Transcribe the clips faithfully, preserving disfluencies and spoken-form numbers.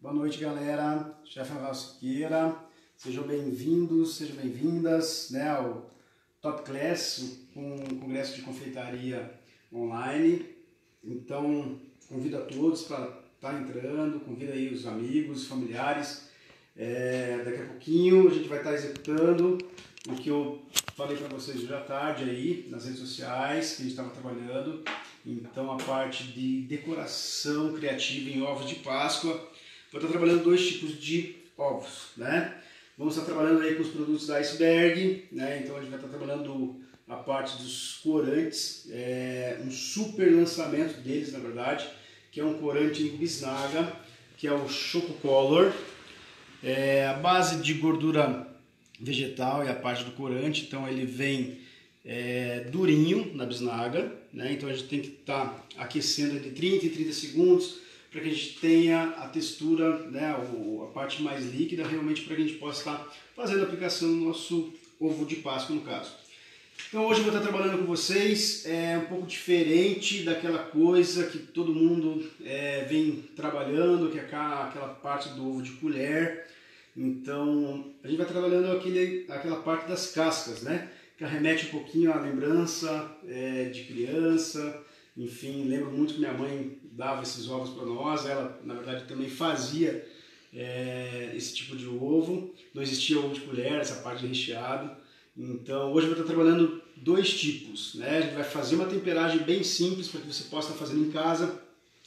Boa noite, galera. Chefe Rafael Siqueira. Sejam bem-vindos, sejam bem-vindas, né, ao Top Class, um congresso de confeitaria online. Então, convido a todos para estar tá entrando, convido aí os amigos, familiares. É, daqui a pouquinho a gente vai estar tá executando o que eu falei para vocês hoje à tarde aí nas redes sociais, que a gente estava trabalhando. Então, a parte de decoração criativa em ovos de Páscoa. Vou estar trabalhando dois tipos de ovos, né? Vamos estar trabalhando aí com os produtos da Iceberg, né? Então a gente vai estar trabalhando a parte dos corantes, é, um super lançamento deles, na verdade, que é um corante em bisnaga, que é o Choco Color. É, a base de gordura vegetal e a parte do corante, então ele vem é, durinho na bisnaga, né? Então a gente tem que estar tá aquecendo de trinta em trinta segundos, para que a gente tenha a textura, né, a parte mais líquida, realmente para que a gente possa estar fazendo a aplicação no nosso ovo de Páscoa, no caso. Então hoje eu vou estar trabalhando com vocês, é um pouco diferente daquela coisa que todo mundo é, vem trabalhando, que é aquela parte do ovo de colher. Então a gente vai trabalhando aquele, aquela parte das cascas, né, que remete um pouquinho à lembrança é, de criança. Enfim, lembro muito que minha mãe dava esses ovos para nós, ela na verdade também fazia é, esse tipo de ovo, não existia ovo de colher, essa parte de recheado. Então hoje eu vou estar trabalhando dois tipos, né? A gente vai fazer uma temperagem bem simples para que você possa estar fazendo em casa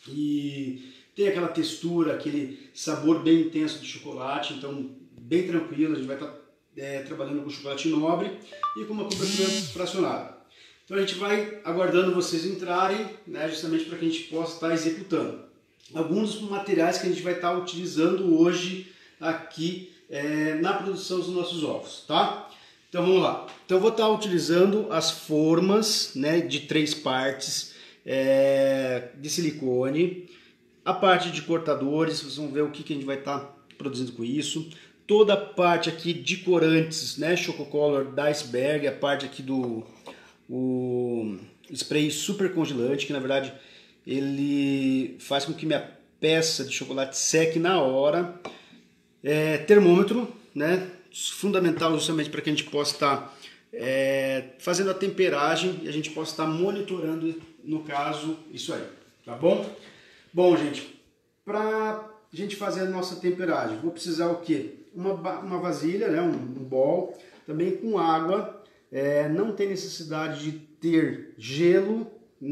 e ter aquela textura, aquele sabor bem intenso de chocolate, então bem tranquilo. A gente vai estar é, trabalhando com chocolate nobre e com uma cobertura fracionada. Então a gente vai aguardando vocês entrarem, né, justamente para que a gente possa estar executando. Alguns dos materiais que a gente vai estar utilizando hoje aqui é, na produção dos nossos ovos, tá? Então vamos lá. Então eu vou estar utilizando as formas, né, de três partes é, de silicone, a parte de cortadores, vocês vão ver o que, que a gente vai estar produzindo com isso. Toda a parte aqui de corantes, né, Choco Color da Iceberg, a parte aqui do o spray super congelante, que na verdade ele faz com que minha peça de chocolate seque na hora. É, termômetro, né, fundamental justamente para que a gente possa estar é, fazendo a temperagem e a gente possa estar monitorando, no caso, isso aí, tá bom? Bom, gente, para a gente fazer a nossa temperagem, vou precisar o quê? Uma, uma vasilha, né, um, um bowl, também com água. É, não tem necessidade de ter gelo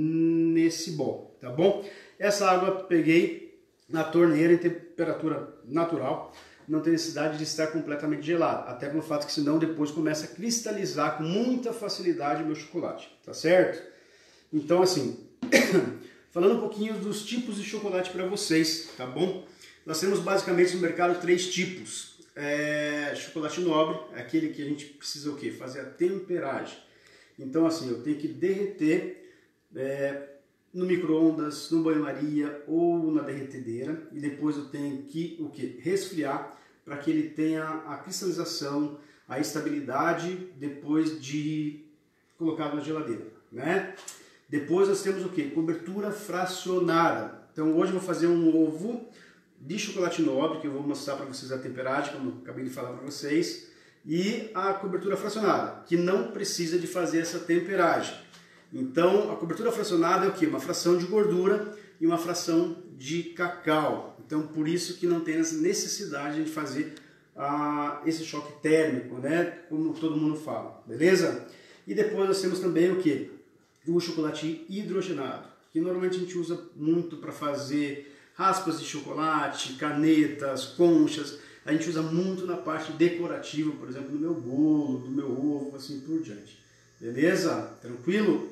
nesse bowl, tá bom? Essa água peguei na torneira em temperatura natural, não tem necessidade de estar completamente gelada, até pelo fato que senão depois começa a cristalizar com muita facilidade o meu chocolate, tá certo? Então assim, falando um pouquinho dos tipos de chocolate para vocês, tá bom? Nós temos basicamente no mercado três tipos. É, chocolate nobre, aquele que a gente precisa o quê? Fazer a temperagem. Então assim, eu tenho que derreter é, no micro-ondas, no banho-maria ou na derretedeira, e depois eu tenho que o quê? Resfriar para que ele tenha a cristalização, a estabilidade depois de colocado na geladeira, né? Depois nós temos o quê? Cobertura fracionada. Então hoje eu vou fazer um ovo de chocolate nobre, que eu vou mostrar para vocês a temperagem, como eu acabei de falar para vocês, e a cobertura fracionada, que não precisa de fazer essa temperagem. Então, a cobertura fracionada é o quê? Uma fração de gordura e uma fração de cacau. Então, por isso que não tem necessidade de fazer ah, esse choque térmico, né? Como todo mundo fala, beleza? E depois nós temos também o quê? O chocolate hidrogenado, que normalmente a gente usa muito para fazer raspas de chocolate, canetas, conchas. A gente usa muito na parte decorativa, por exemplo, no meu bolo, do meu ovo, assim por diante. Beleza? Tranquilo?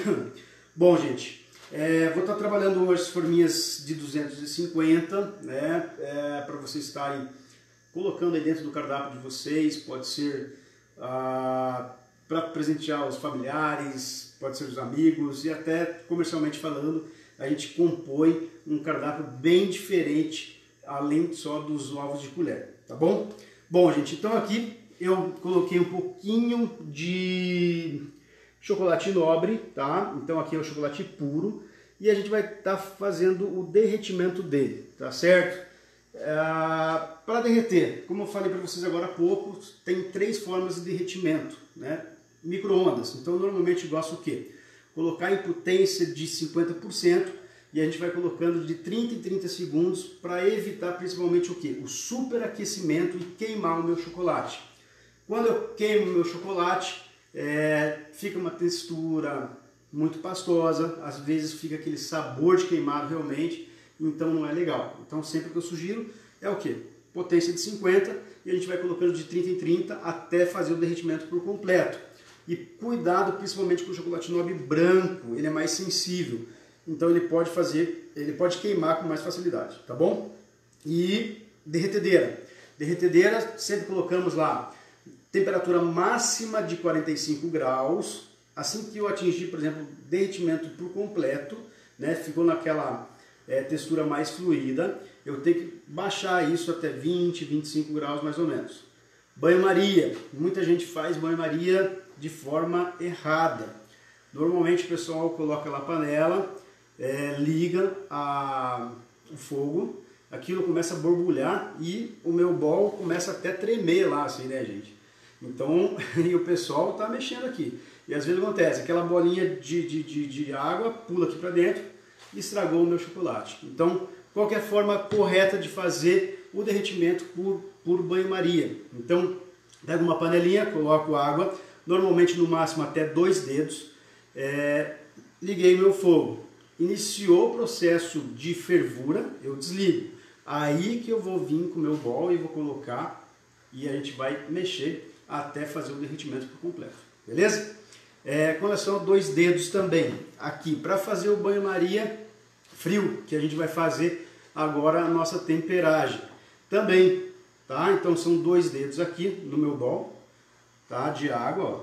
Bom, gente, é, vou estar trabalhando hoje as forminhas de duzentos e cinquenta, né, é, para vocês estarem colocando aí dentro do cardápio de vocês. Pode ser ah, para presentear os familiares, pode ser os amigos, e até comercialmente falando, a gente compõe um cardápio bem diferente, além só dos ovos de colher, tá bom? Bom, gente, então aqui eu coloquei um pouquinho de chocolate nobre, tá? Então aqui é o chocolate puro, e a gente vai estar tá fazendo o derretimento dele, tá certo? É, para derreter, como eu falei para vocês agora há pouco, tem três formas de derretimento, né? Micro-ondas. Então normalmente gosto o quê? Colocar em potência de cinquenta por cento e a gente vai colocando de trinta em trinta segundos para evitar principalmente o quê? O superaquecimento e queimar o meu chocolate. Quando eu queimo o meu chocolate, é, fica uma textura muito pastosa, às vezes fica aquele sabor de queimado realmente, então não é legal. Então sempre que eu sugiro é o quê? Potência de cinquenta e a gente vai colocando de trinta em trinta até fazer o derretimento por completo. E cuidado principalmente com o chocolate nobre branco, ele é mais sensível, então ele pode fazer, ele pode queimar com mais facilidade, tá bom? E derretedeira. Derretedeira sempre colocamos lá temperatura máxima de quarenta e cinco graus. Assim que eu atingir, por exemplo, derretimento por completo, né, ficou naquela é, textura mais fluida, eu tenho que baixar isso até vinte, vinte e cinco graus mais ou menos. Banho-maria. Muita gente faz banho-maria de forma errada. Normalmente o pessoal coloca lá a panela, é, liga a, o fogo, aquilo começa a borbulhar e o meu bol começa até a tremer lá, assim, né, gente? Então, e o pessoal está mexendo aqui. E às vezes acontece, aquela bolinha de, de, de, de água pula aqui para dentro e estragou o meu chocolate. Então, qual que é a forma correta de fazer o derretimento por, por banho-maria? Então, pego uma panelinha, coloco água, normalmente no máximo até dois dedos, é, liguei meu fogo. Iniciou o processo de fervura, eu desligo. Aí que eu vou vir com o meu bol e vou colocar e a gente vai mexer até fazer o derretimento por completo, beleza? É, com relação a dois dedos também, aqui para fazer o banho-maria frio, que a gente vai fazer agora a nossa temperagem também, tá? Então são dois dedos aqui no meu bol, tá? De água, ó,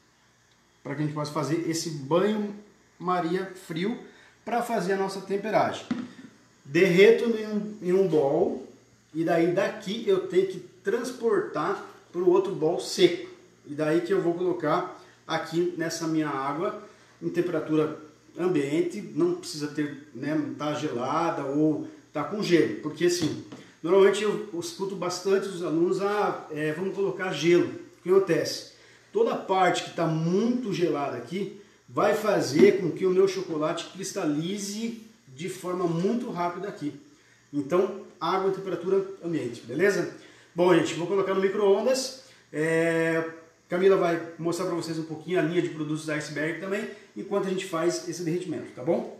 para que a gente possa fazer esse banho-maria frio para fazer a nossa temperagem. Derreto em um, em um bol e daí daqui eu tenho que transportar para o outro bol seco. E daí que eu vou colocar aqui nessa minha água em temperatura ambiente, não precisa ter, né, tá gelada ou tá com gelo, porque assim, normalmente eu escuto bastante os alunos, ah, é, vamos colocar gelo. O que acontece? Toda a parte que está muito gelada aqui vai fazer com que o meu chocolate cristalize de forma muito rápida aqui. Então, água em temperatura ambiente, beleza? Bom, gente, vou colocar no micro-ondas. É, Camila vai mostrar para vocês um pouquinho a linha de produtos da Iceberg também, enquanto a gente faz esse derretimento, tá bom?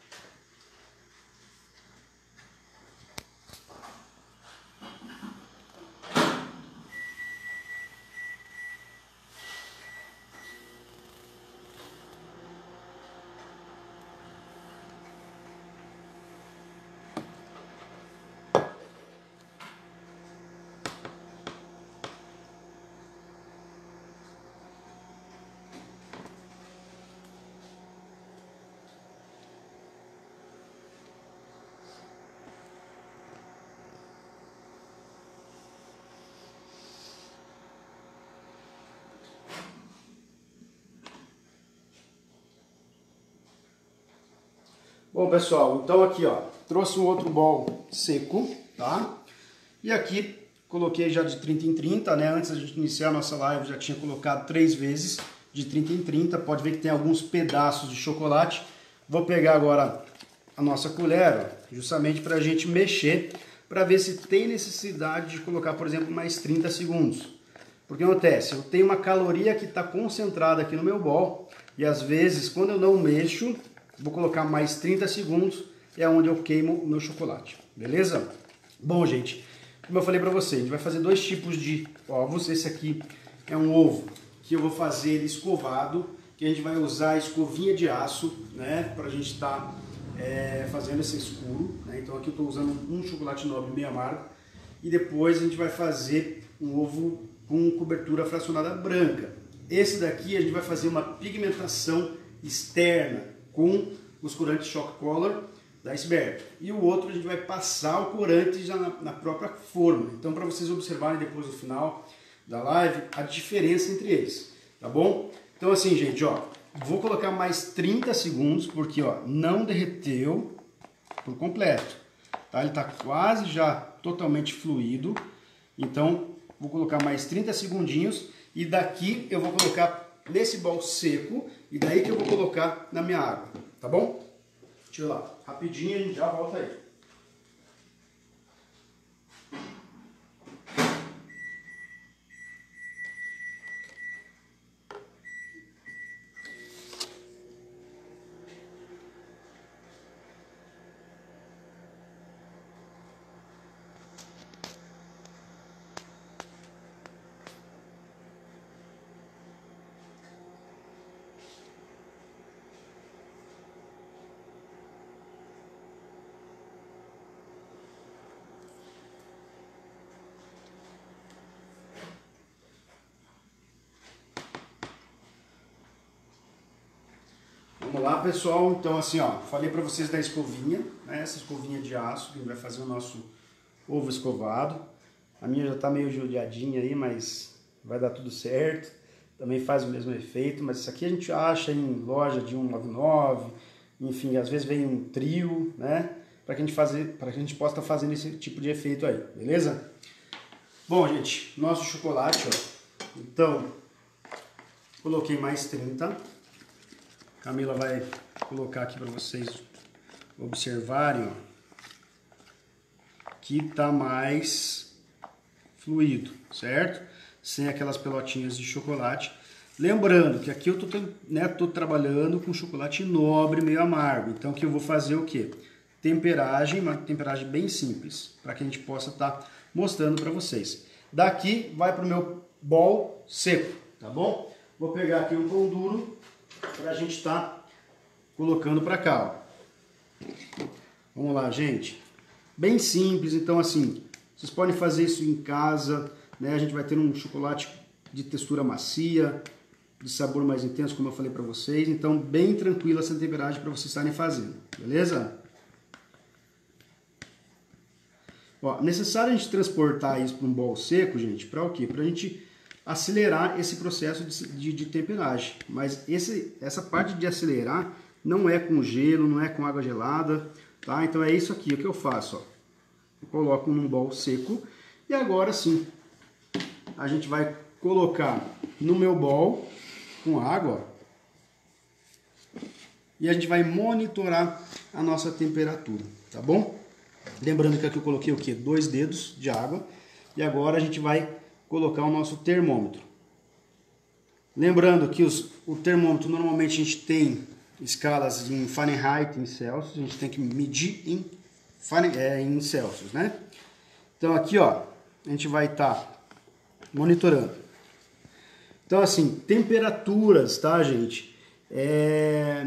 Bom, pessoal, então aqui, ó, trouxe um outro bol seco, tá? E aqui coloquei já de trinta em trinta, né? Antes da gente iniciar a nossa live, já tinha colocado três vezes de trinta em trinta. Pode ver que tem alguns pedaços de chocolate. Vou pegar agora a nossa colher, ó, justamente para a gente mexer, para ver se tem necessidade de colocar, por exemplo, mais trinta segundos. Porque acontece, eu tenho uma caloria que está concentrada aqui no meu bol, e às vezes, quando eu não mexo, vou colocar mais trinta segundos, é onde eu queimo o meu chocolate, beleza? Bom, gente, como eu falei para vocês, a gente vai fazer dois tipos de ovos. Esse aqui é um ovo que eu vou fazer ele escovado, que a gente vai usar a escovinha de aço, né, para a gente estar tá, é, fazendo esse escuro, né? Então aqui eu estou usando um chocolate nobre meio amargo, e depois a gente vai fazer um ovo com cobertura fracionada branca. Esse daqui a gente vai fazer uma pigmentação externa com os corantes Shock Color da Iceberg. E o outro a gente vai passar o corante já na, na própria forma. Então, para vocês observarem depois no final da live a diferença entre eles, tá bom? Então assim, gente, ó, vou colocar mais trinta segundos porque, ó, não derreteu por completo. tá? Ele está quase já totalmente fluido. Então, vou colocar mais trinta segundinhos e daqui eu vou colocar nesse bol seco e daí que eu vou colocar na minha água, tá bom? Deixa eu ir lá, rapidinho, a gente já volta aí. Vamos lá, pessoal. Então, assim, ó, falei para vocês da escovinha, né? Essa escovinha de aço que a gente vai fazer o nosso ovo escovado. A minha já tá meio judiadinha aí, mas vai dar tudo certo. Também faz o mesmo efeito, mas isso aqui a gente acha em loja de cento e noventa e nove, enfim, às vezes vem um trio, né? Para que a gente fazer, para que a gente possa estar fazendo esse tipo de efeito aí, beleza? Bom, gente, nosso chocolate, ó. Então, coloquei mais trinta. Camila vai colocar aqui para vocês observarem, ó, que tá mais fluido, certo? Sem aquelas pelotinhas de chocolate. Lembrando que aqui eu tô, né, tô trabalhando com chocolate nobre meio amargo. Então aqui eu vou fazer o quê? Temperagem, uma temperagem bem simples, para que a gente possa estar tá mostrando para vocês. Daqui vai para o meu bol seco, tá bom? Vou pegar aqui um pão duro para a gente estar tá colocando para cá, ó. Vamos lá, gente. Bem simples, então assim, vocês podem fazer isso em casa, né? A gente vai ter um chocolate de textura macia, de sabor mais intenso, como eu falei para vocês. Então, bem tranquila essa temperagem para vocês estarem fazendo, beleza? Ó, necessário a gente transportar isso para um bol seco, gente, para o quê? Para a gente acelerar esse processo de, de, de temperagem. Mas esse, essa parte de acelerar não é com gelo, não é com água gelada, tá? Então é isso aqui o que eu faço, ó. Eu coloco num bol seco e agora sim a gente vai colocar no meu bol com água e a gente vai monitorar a nossa temperatura, tá bom? Lembrando que aqui eu coloquei o que? Dois dedos de água e agora a gente vai colocar o nosso termômetro. Lembrando que os, o termômetro normalmente a gente tem escalas em Fahrenheit, em Celsius, a gente tem que medir em, é, em Celsius, né? Então aqui, ó, a gente vai estar tá monitorando. Então assim, temperaturas, tá, gente? É...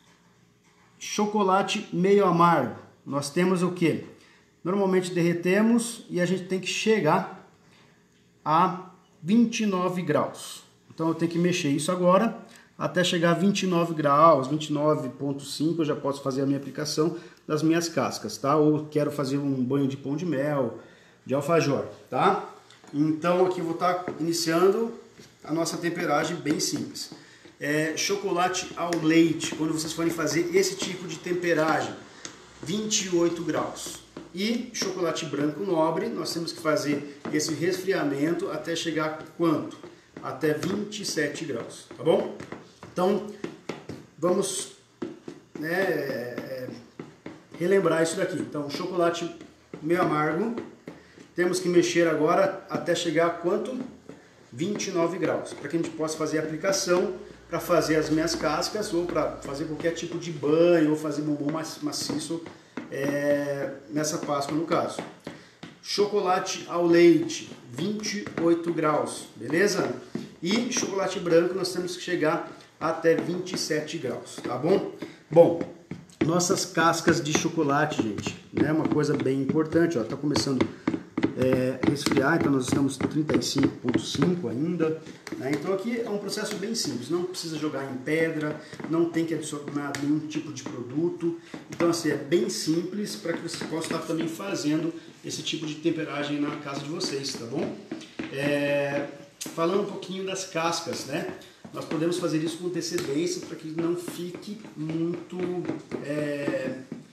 Chocolate meio amargo. Nós temos o que? Normalmente derretemos e a gente tem que chegar a vinte e nove graus. Então eu tenho que mexer isso agora até chegar a vinte e nove graus, vinte e nove ponto cinco, eu já posso fazer a minha aplicação das minhas cascas, tá? Ou quero fazer um banho de pão de mel, de alfajor, tá? Então aqui eu vou estar iniciando a nossa temperagem bem simples. É, chocolate ao leite, quando vocês forem fazer esse tipo de temperagem, vinte e oito graus. E chocolate branco nobre, nós temos que fazer esse resfriamento até chegar a quanto? Até vinte e sete graus, tá bom? Então, vamos, né, é, relembrar isso daqui. Então, chocolate meio amargo, temos que mexer agora até chegar a quanto? vinte e nove graus, para que a gente possa fazer a aplicação, para fazer as minhas cascas, ou para fazer qualquer tipo de banho, ou fazer bombom maciço, é, nessa Páscoa no caso. Chocolate ao leite, vinte e oito graus, beleza? E chocolate branco nós temos que chegar até vinte e sete graus, tá bom? Bom, nossas cascas de chocolate, gente, né? Uma coisa bem importante, ó, tá começando é, a resfriar, então nós estamos trinta e cinco ponto cinco ainda, né? Então aqui é um processo bem simples, não precisa jogar em pedra, não tem que adicionar nenhum tipo de produto, então assim, é bem simples para que vocês possam estar também fazendo esse tipo de temperagem na casa de vocês, tá bom? É, falando um pouquinho das cascas, né? Nós podemos fazer isso com antecedência para que não fique muito, é,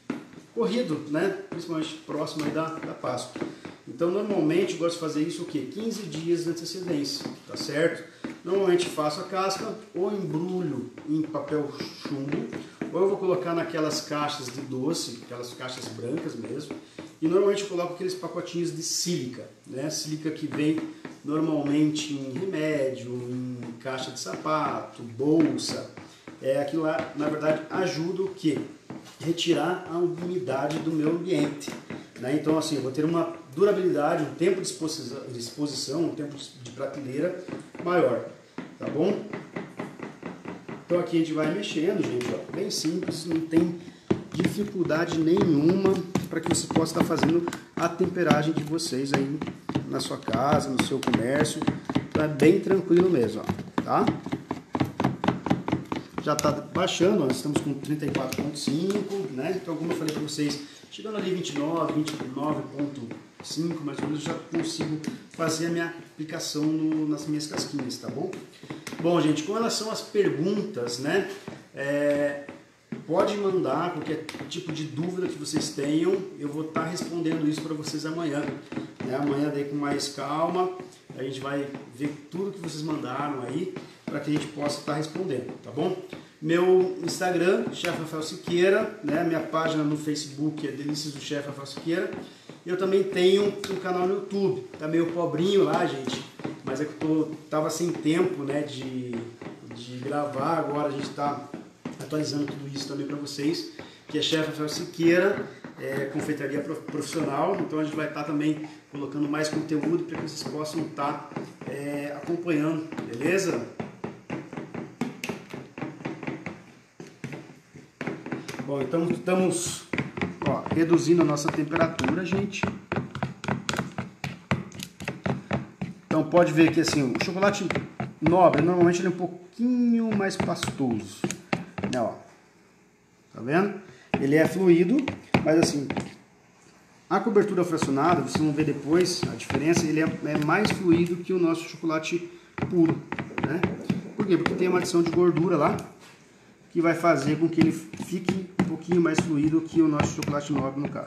corrido, né? Principalmente próximo aí da, da Páscoa. Então, normalmente, eu gosto de fazer isso o quê? quinze dias de antecedência, tá certo? Normalmente faço a casca ou embrulho em papel chumbo, ou eu vou colocar naquelas caixas de doce, aquelas caixas brancas mesmo, e normalmente eu coloco aqueles pacotinhos de sílica, né? Sílica que vem normalmente em remédio, em caixa de sapato, bolsa. É, aquilo lá, na verdade, ajuda o quê? Retirar a umidade do meu ambiente. Né? Então, assim, eu vou ter uma durabilidade, um tempo de exposição, de exposição, um tempo de prateleira maior, tá bom? Então aqui a gente vai mexendo, gente, ó, bem simples, não tem dificuldade nenhuma para que você possa estar fazendo a temperagem de vocês aí na sua casa, no seu comércio. Então é bem tranquilo mesmo, ó, tá? Já está baixando, nós estamos com trinta e quatro ponto cinco, né? Então, como eu falei para vocês, chegando ali vinte e nove, vinte e nove ponto cinco, mais ou menos, eu já consigo fazer a minha aplicação no, nas minhas casquinhas, tá bom? Bom, gente, com relação às perguntas, né? É, pode mandar qualquer tipo de dúvida que vocês tenham, eu vou estar respondendo isso para vocês amanhã. Né? Amanhã, daí com mais calma, a gente vai ver tudo que vocês mandaram aí, para que a gente possa estar respondendo, tá bom? Meu Instagram, Chefe Rafael Siqueira, né? Minha página no Facebook é Delícias do Chefe Rafael Siqueira. Eu também tenho um canal no YouTube, tá meio pobrinho lá, gente, mas é que eu tô, tava sem tempo, né, de, de gravar. Agora a gente está atualizando tudo isso também para vocês, que é Chefe Rafael Siqueira, é, confeitaria profissional. Então a gente vai estar também colocando mais conteúdo para que vocês possam estar é, acompanhando, beleza? Bom, então estamos ó, reduzindo a nossa temperatura, gente. Então pode ver que assim, o chocolate nobre, normalmente ele é um pouquinho mais pastoso. Né, ó. Tá vendo? Ele é fluido, mas assim, a cobertura fracionada, vocês vão ver depois a diferença, ele é, é mais fluido que o nosso chocolate puro, né? Por quê? Porque tem uma adição de gordura lá, que vai fazer com que ele fique um pouquinho mais fluido que o nosso chocolate nobre, no caso.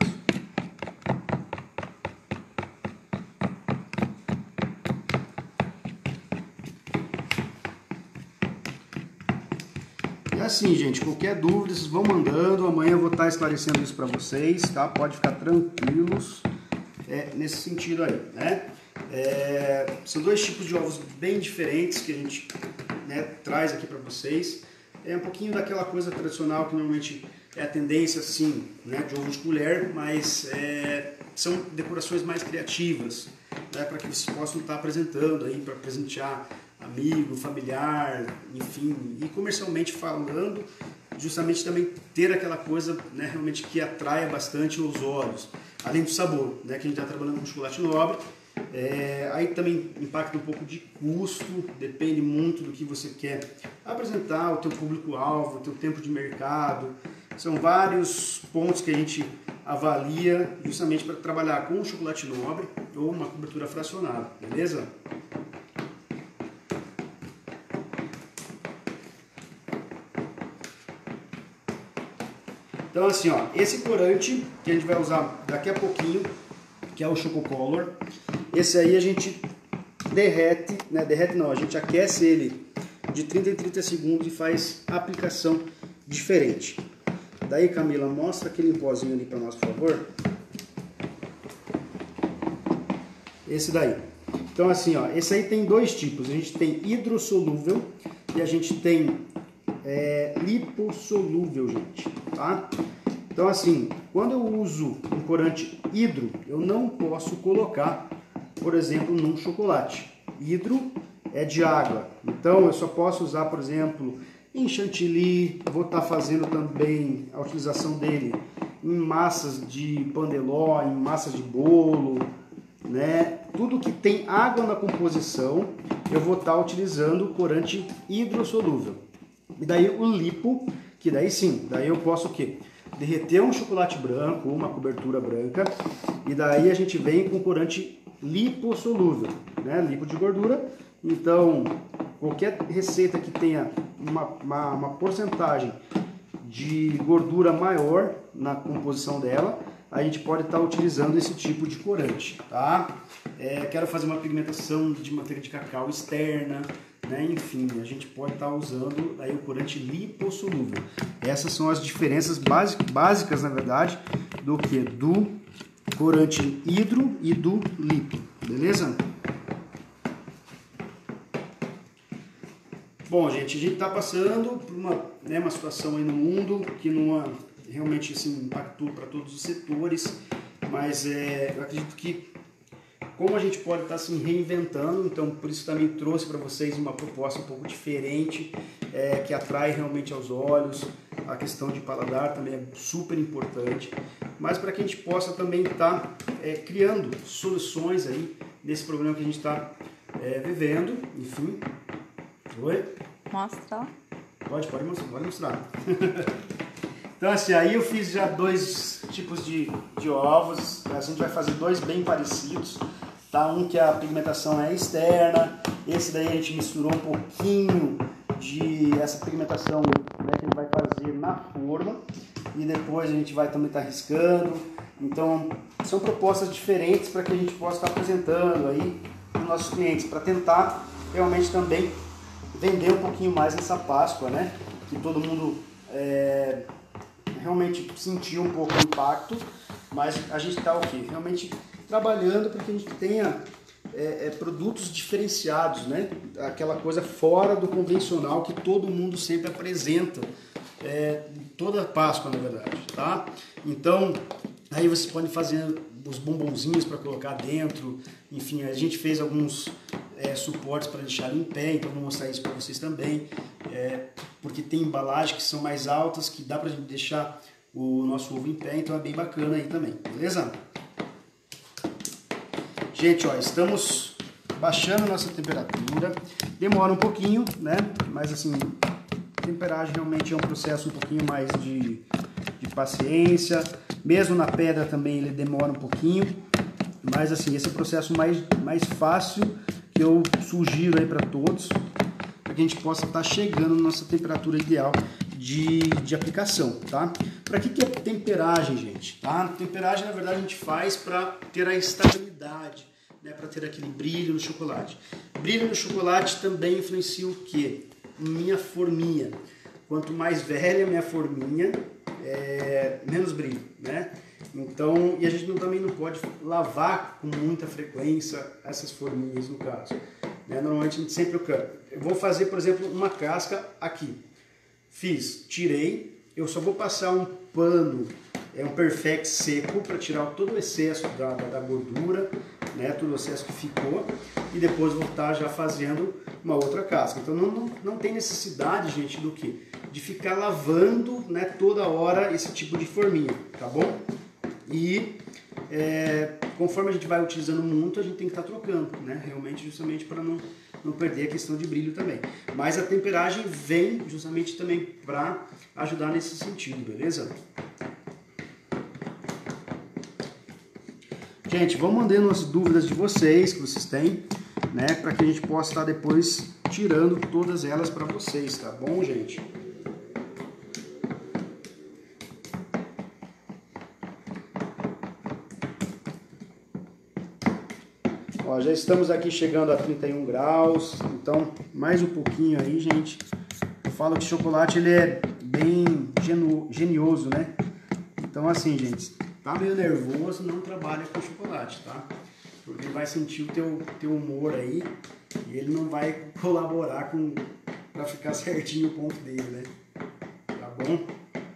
E assim, gente, qualquer dúvida, vocês vão mandando. Amanhã eu vou estar esclarecendo isso para vocês, tá? Pode ficar tranquilos é, nesse sentido aí, né? É, são dois tipos de ovos bem diferentes que a gente, né, traz aqui para vocês. É um pouquinho daquela coisa tradicional que normalmente é a tendência, assim, né, de ovo de colher, mas é, são decorações mais criativas, né, para que vocês possam estar apresentando aí, para presentear amigo, familiar, enfim, e comercialmente falando, justamente também ter aquela coisa, né, realmente que atraia bastante os olhos, além do sabor, né, que a gente está trabalhando com chocolate nobre. É, aí também impacta um pouco de custo, depende muito do que você quer apresentar, o teu público-alvo, o teu tempo de mercado. São vários pontos que a gente avalia justamente para trabalhar com o chocolate nobre ou uma cobertura fracionada, beleza? Então assim, ó, esse corante que a gente vai usar daqui a pouquinho, que é o Chococolor, esse aí a gente derrete, né, derrete não, a gente aquece ele de trinta em trinta segundos e faz a aplicação diferente. Daí, Camila, mostra aquele pozinho ali para nós, por favor. Esse daí. Então assim, ó, esse aí tem dois tipos, a gente tem hidrossolúvel e a gente tem é, lipossolúvel, gente, tá? Então assim, quando eu uso um corante hidro, eu não posso colocar, por exemplo, num chocolate. Hidro é de água, então eu só posso usar, por exemplo, em chantilly. Vou estar fazendo também a utilização dele em massas de pandeló, em massas de bolo, né? Tudo que tem água na composição, eu vou estar utilizando o corante hidrossolúvel. E daí o lipo, que daí sim, daí eu posso o quê? Derreter um chocolate branco, uma cobertura branca, e daí a gente vem com corante lipossolúvel, né? Lipo de gordura. Então, qualquer receita que tenha uma, uma, uma porcentagem de gordura maior, na composição dela, a gente pode estar utilizando esse tipo de corante, tá? É, quero fazer uma pigmentação de manteiga de cacau externa, né? Enfim, a gente pode estar usando aí o corante lipossolúvel. Essas são as diferenças básicas, na verdade, do que? Do corante hidro e do lipo, beleza? Bom, gente, a gente está passando por uma, né, uma situação aí no mundo que não realmente assim, impactou para todos os setores, mas é, eu acredito que como a gente pode estar se reinventando, então por isso também trouxe para vocês uma proposta um pouco diferente, é, que atrai realmente aos olhos. A questão de paladar também é super importante, mas para que a gente possa também estar é, criando soluções aí nesse problema que a gente está é, vivendo, enfim. Oi? Mostra. Pode, pode mostrar, pode mostrar. Então assim, aí eu fiz já dois tipos de, de ovos, a gente vai fazer dois bem parecidos, tá? Um que a pigmentação é externa, esse daí a gente misturou um pouquinho de essa pigmentação, né, que ele vai fazer na forma, e depois a gente vai também estar riscando. Então são propostas diferentes para que a gente possa estar apresentando aí para os nossos clientes, para tentar realmente também vender um pouquinho mais nessa Páscoa, né? Que todo mundo é, realmente sentiu um pouco o impacto, mas a gente está o quê? Realmente trabalhando para que a gente tenha é, é, produtos diferenciados, né? Aquela coisa fora do convencional que todo mundo sempre apresenta, é, toda a Páscoa, na verdade, tá? Então, aí vocês podem fazer os bombonzinhos para colocar dentro, enfim, a gente fez alguns é, suportes para deixar em pé, então vou mostrar isso para vocês também, é, porque tem embalagens que são mais altas, que dá para deixar o nosso ovo em pé, então é bem bacana aí também, beleza? Gente, ó, estamos baixando nossa temperatura, demora um pouquinho, né, mas assim, temperagem realmente é um processo um pouquinho mais de, de paciência, mesmo na pedra também ele demora um pouquinho, mas assim, esse é o processo mais, mais fácil que eu sugiro aí para todos, para que a gente possa estar chegando na nossa temperatura ideal de, de aplicação, tá? Para que, que é temperagem, gente? Tá? Temperagem, na verdade, a gente faz para ter a estabilidade, né? Para ter aquele brilho no chocolate. Brilho no chocolate também influencia o quê? Minha forminha. Quanto mais velha a minha forminha, é, menos brilho, né? Então, e a gente não, também não pode lavar com muita frequência essas forminhas, no caso. Né? Normalmente a gente sempre... Eu vou fazer, por exemplo, uma casca aqui. Fiz, tirei, eu só vou passar um pano, é um Perfex seco para tirar todo o excesso da, da, da gordura, né? Todo o excesso que ficou, e depois vou estar já fazendo uma outra casca. Então não, não, não tem necessidade, gente, do que? De ficar lavando, né, toda hora esse tipo de forminha, tá bom? E é, conforme a gente vai utilizando muito, a gente tem que estar trocando, né? Realmente, justamente para não, não perder a questão de brilho também. Mas a temperagem vem justamente também para ajudar nesse sentido, beleza? Gente, vamos mandando as dúvidas de vocês, que vocês têm, né? Para que a gente possa estar depois tirando todas elas para vocês, tá bom, gente? Ó, já estamos aqui chegando a trinta e um graus, então mais um pouquinho aí, gente. Eu falo que chocolate ele é bem genu, genioso, né? Então assim, gente, tá meio nervoso, não trabalha com chocolate, tá? Porque ele vai sentir o teu, teu humor aí e ele não vai colaborar com para ficar certinho o ponto dele, né? Tá bom?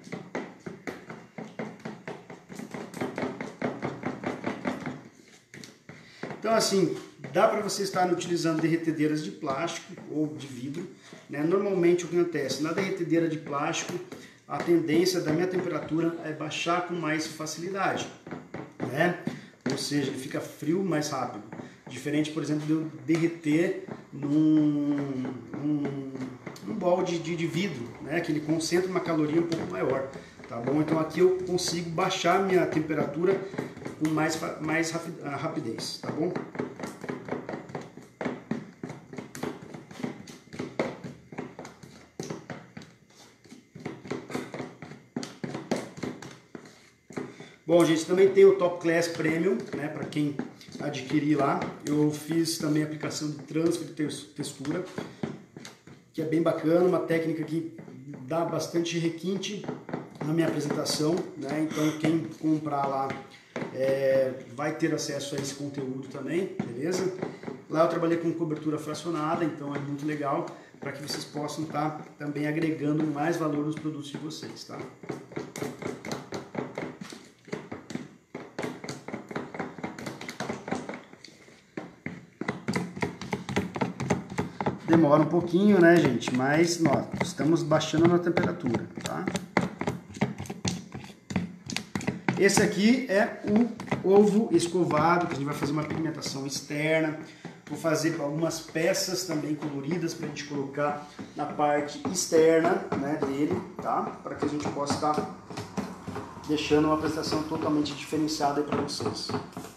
Então assim, dá para você estar utilizando derretedeiras de plástico ou de vidro, né? Normalmente o que acontece? Na derretedeira de plástico, a tendência da minha temperatura é baixar com mais facilidade, né? Ou seja, ele fica frio mais rápido. Diferente, por exemplo, de eu derreter num, num, num balde de, de vidro, né? Que ele concentra uma caloria um pouco maior, tá bom? Então aqui eu consigo baixar minha temperatura com mais, mais rapidez, tá bom? Bom, gente, também tem o Top Class Premium, né, para quem adquirir lá. Eu fiz também a aplicação de transfer de textura, que é bem bacana, uma técnica que dá bastante requinte na minha apresentação, né? Então quem comprar lá é, vai ter acesso a esse conteúdo também, beleza? Lá eu trabalhei com cobertura fracionada, então é muito legal para que vocês possam estar também agregando mais valor nos produtos de vocês, tá? Demora um pouquinho, né, gente? Mas nós estamos baixando na temperatura, tá? Esse aqui é o ovo escovado, que a gente vai fazer uma pigmentação externa. Vou fazer algumas peças também coloridas para a gente colocar na parte externa, né, dele, tá? Para que a gente possa estar deixando uma apresentação totalmente diferenciada para vocês.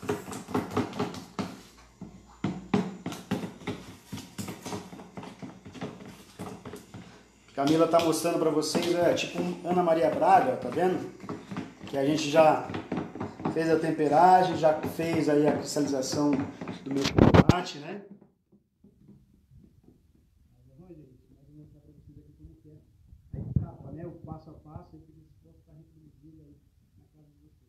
Camila tá mostrando para vocês, é tipo um Ana Maria Braga, tá vendo? Que a gente já fez a temperagem, já fez aí a cristalização do meu chocolate, né? Aí capa, né? O passo a passo, aí que vocês possam estar reproduzindo aí na casa de vocês.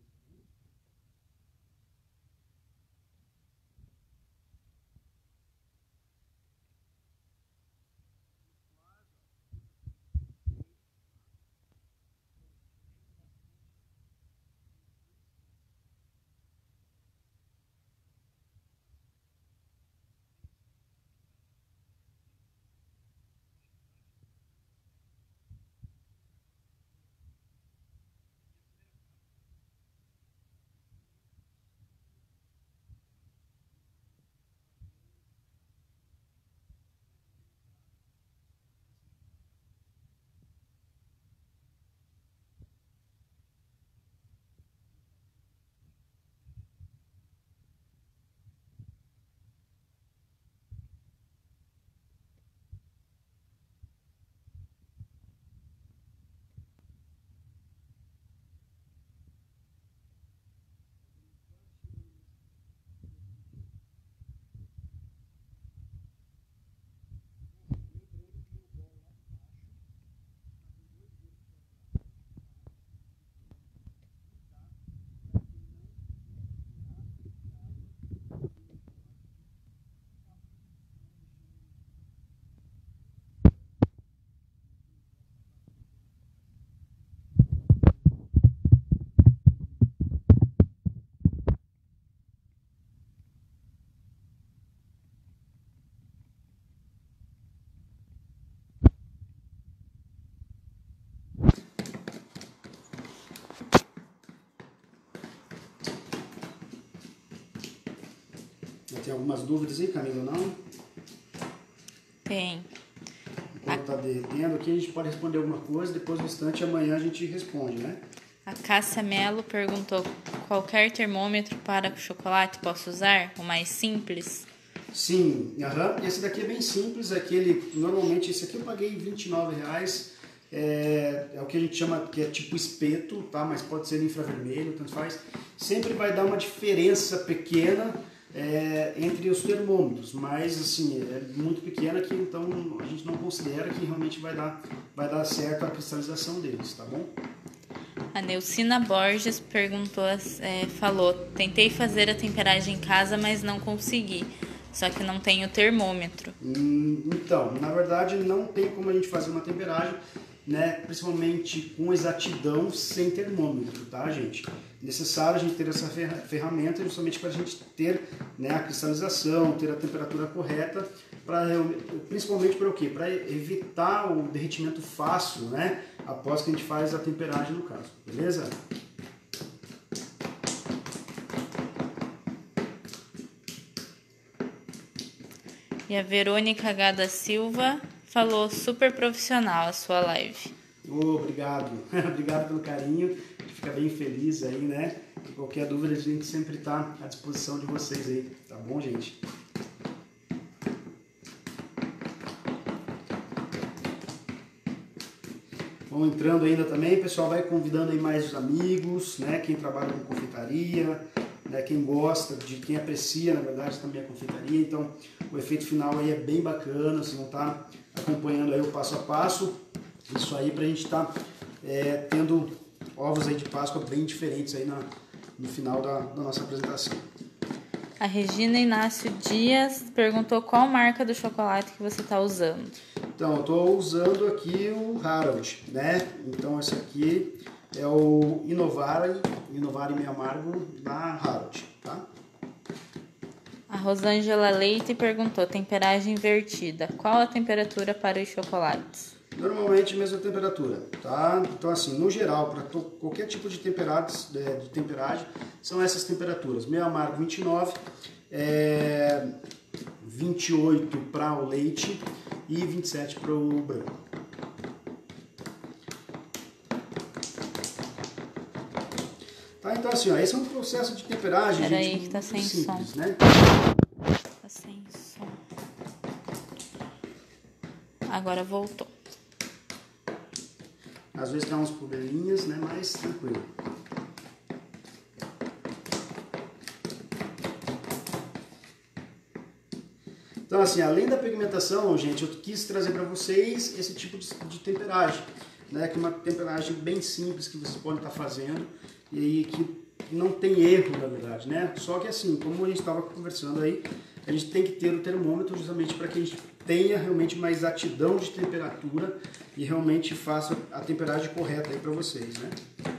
Tem algumas dúvidas aí, Camila, não? Tem. Enquanto está derretendo aqui, a gente pode responder alguma coisa, depois no instante amanhã a gente responde, né? A Cássia Mello perguntou: qualquer termômetro para chocolate posso usar? O mais simples? Sim, uhum. Esse daqui é bem simples, aquele, normalmente esse aqui eu paguei vinte e nove reais, é, é o que a gente chama, que é tipo espeto, tá? Mas pode ser infravermelho, tanto faz. Sempre vai dar uma diferença pequena é, entre os termômetros, mas assim, é muito pequena que então a gente não considera que realmente vai dar, vai dar certo a cristalização deles, tá bom? A Neucina Borges perguntou, é, falou: tentei fazer a temperagem em casa, mas não consegui. Só que não tem o termômetro. Hum, então, na verdade, não tem como a gente fazer uma temperagem, né, principalmente com exatidão, sem termômetro, tá, gente? Necessário a gente ter essa ferramenta justamente para a gente ter, né, a cristalização, ter a temperatura correta, pra, principalmente para o quê? Para evitar o derretimento fácil, né, após que a gente faz a temperagem no caso, beleza? E a Verônica H. da Silva falou: super profissional a sua live. Oh, obrigado, obrigado pelo carinho, a gente fica bem feliz aí, né? E qualquer dúvida a gente sempre está à disposição de vocês aí, tá bom, gente? Bom, vão entrando ainda também, o pessoal vai convidando aí mais os amigos, né? Quem trabalha com confeitaria, né? Quem gosta, de quem aprecia, na verdade, também a confeitaria. Então, o efeito final aí é bem bacana, vocês vão estar acompanhando aí o passo a passo. Isso aí para a gente estar tá, é, tendo ovos aí de Páscoa bem diferentes aí na, no final da, da nossa apresentação. A Regina Inácio Dias perguntou qual marca do chocolate que você está usando. Então, eu estou usando aqui o Harold, né? Então, esse aqui é o Inovare, Inovare Meio Amargo da Harold, tá? A Rosângela Leite perguntou, temperagem invertida, qual a temperatura para os chocolates? Normalmente, mesma temperatura, tá? Então, assim, no geral, para qualquer tipo de, temperados, de, de temperagem, são essas temperaturas. Meio amargo, vinte e nove, é, vinte e oito para o leite e vinte e sete para o branco. Tá, então assim, ó, esse é um processo de temperagem, Pera gente, aí que tá sem simples, som. né? Tá sem som. Agora voltou. Às vezes dá uns probleminhas, né? Mas tranquilo. Então, assim, além da pigmentação, gente, eu quis trazer para vocês esse tipo de, de temperagem, né? Que é uma temperagem bem simples que vocês podem estar fazendo e aí que não tem erro, na verdade, né? Só que assim, como a gente estava conversando aí, a gente tem que ter o termômetro justamente para que a gente tenha realmente uma exatidão de temperatura e realmente faça a temperagem correta aí para vocês, né?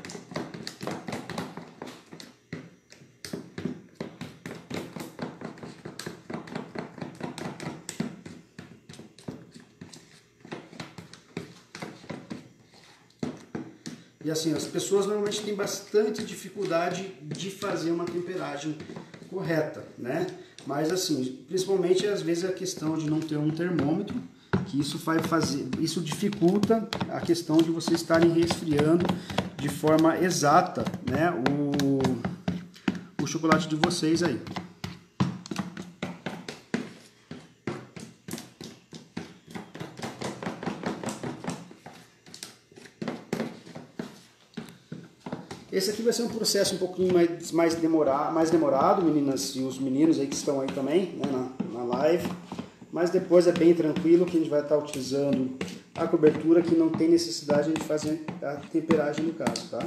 E assim, as pessoas normalmente têm bastante dificuldade de fazer uma temperagem correta, né? Mas assim, principalmente às vezes a questão de não ter um termômetro, que isso vai fazer, isso dificulta a questão de vocês estarem resfriando de forma exata, né, o, o chocolate de vocês aí. Esse aqui vai ser um processo um pouquinho mais, mais, demorado, mais demorado, meninas e os meninos aí que estão aí também, né, na, na live. Mas depois é bem tranquilo que a gente vai estar utilizando a cobertura que não tem necessidade de fazer a temperagem no caso, tá?